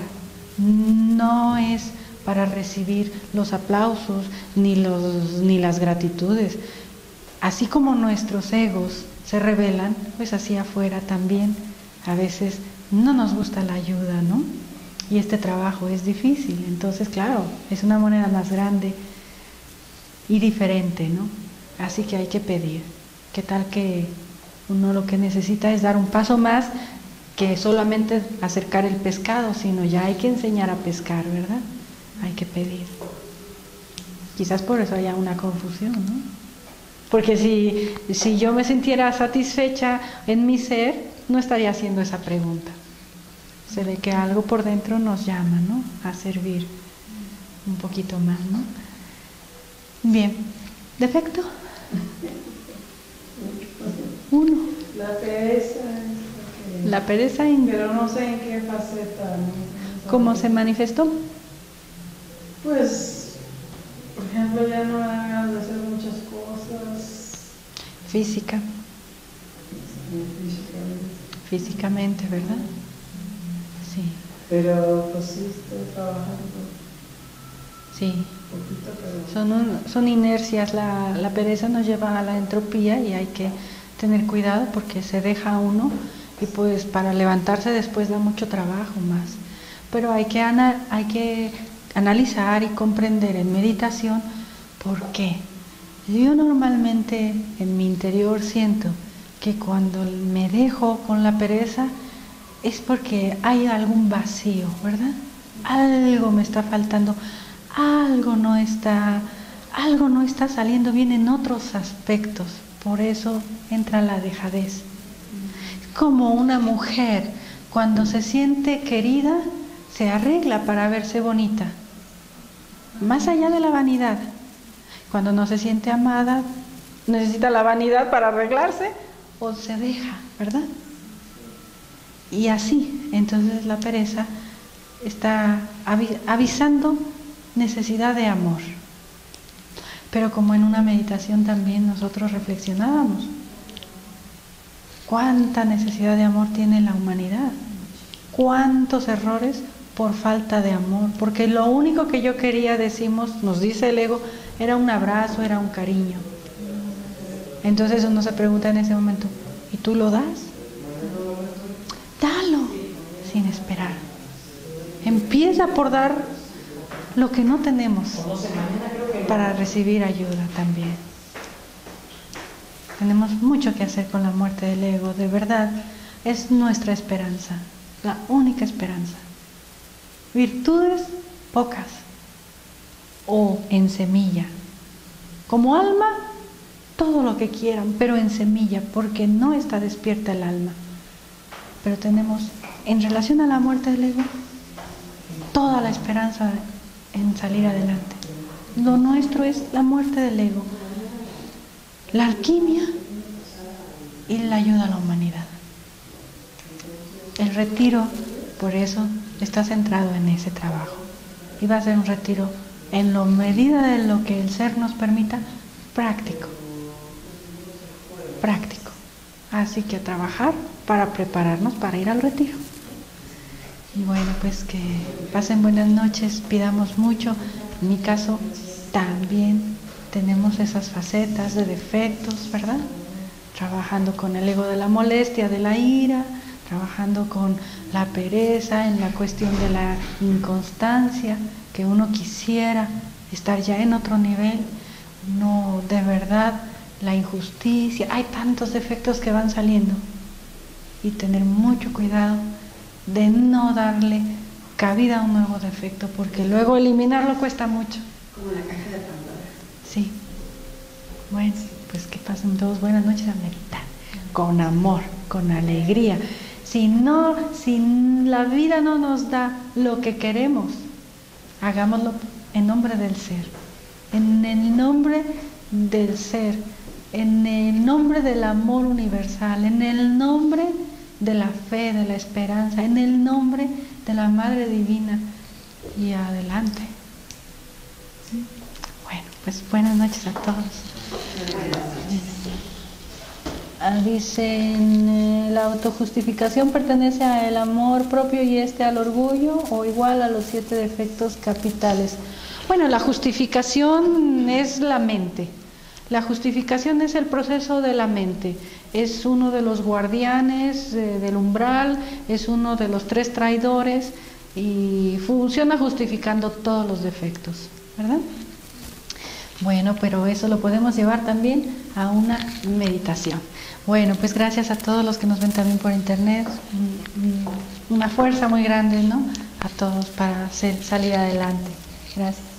no es para recibir los aplausos ni las gratitudes. Así como nuestros egos se rebelan, pues así afuera también a veces no nos gusta la ayuda, ¿no? Y este trabajo es difícil, entonces claro, es una moneda más grande y diferente, ¿no? Así que hay que pedir. ¿Qué tal que uno lo que necesita es dar un paso más que solamente acercar el pescado, sino ya hay que enseñar a pescar, ¿verdad? Hay que pedir. Quizás por eso haya una confusión, ¿no? Porque si yo me sintiera satisfecha en mi ser, no estaría haciendo esa pregunta. Se ve que algo por dentro nos llama, ¿no? A servir un poquito más, ¿no? Bien. ¿Defecto? Uno. La pereza. La pereza pero no sé en qué faceta. ¿No? ¿Cómo se manifestó? Pues, por ejemplo, ya no me dan ganas de hacer muchas cosas. Física. Físicamente, ¿verdad? Sí. Pero pues sí, estoy trabajando. Sí. Poquito, pero... Son inercias. La pereza nos lleva a la entropía y hay que tener cuidado porque se deja uno y pues para levantarse después da mucho trabajo más. Pero hay que analizar y comprender en meditación por qué. Yo normalmente en mi interior siento que cuando me dejo con la pereza es porque hay algún vacío, ¿verdad? Algo me está faltando, algo no está saliendo bien en otros aspectos. Por eso entra la dejadez. Como una mujer cuando se siente querida se arregla para verse bonita, más allá de la vanidad. Cuando no se siente amada, necesita la vanidad para arreglarse o se deja, ¿verdad? Y así, entonces la pereza está avisando necesidad de amor. Pero como en una meditación también nosotros reflexionábamos, ¿cuánta necesidad de amor tiene la humanidad? ¿Cuántos errores por falta de amor? Porque lo único que yo quería, nos dice el ego, era un abrazo, era un cariño. Entonces uno se pregunta en ese momento, ¿y tú lo das? Dalo, sin esperar. Empieza por dar lo que no tenemos para recibir ayuda también. Tenemos mucho que hacer con la muerte del ego, de verdad. Es nuestra esperanza, la única esperanza. Virtudes, pocas, o en semilla. Como alma, todo lo que quieran, pero en semilla, porque no está despierta el alma. Pero tenemos, en relación a la muerte del ego, toda la esperanza en salir adelante. Lo nuestro es la muerte del ego, la alquimia y la ayuda a la humanidad. El retiro, por eso, está centrado en ese trabajo. Y va a ser un retiro, en la medida de lo que el ser nos permita, práctico. Práctico. Así que a trabajar para prepararnos para ir al retiro. Y bueno, pues que pasen buenas noches, pidamos mucho. En mi caso, también tenemos esas facetas de defectos, ¿verdad? Trabajando con el ego de la molestia, de la ira, trabajando con la pereza, en la cuestión de la inconstancia, que uno quisiera estar ya en otro nivel, no, de verdad, la injusticia, hay tantos defectos que van saliendo, y tener mucho cuidado de no darle cabida a un nuevo defecto, porque luego eliminarlo cuesta mucho. Como la caja de Pandora. Sí. Bueno, pues que pasen todos buenas noches a meditar, con amor, con alegría. Si la vida no nos da lo que queremos, hagámoslo en nombre del ser, en el nombre del ser, en el nombre del amor universal, en el nombre de la fe, de la esperanza, en el nombre de la Madre Divina, y adelante. ¿Sí? Bueno, pues buenas noches a todos. Dicen, la autojustificación pertenece al amor propio y al orgullo, o igual a los 7 defectos capitales. Bueno, la justificación es la mente. La justificación es el proceso de la mente. Es uno de los guardianes del umbral, es uno de los 3 traidores y funciona justificando todos los defectos, ¿verdad? Bueno, pero eso lo podemos llevar también a una meditación. Bueno, pues gracias a todos los que nos ven también por internet. Una fuerza muy grande, ¿no? A todos para salir adelante. Gracias.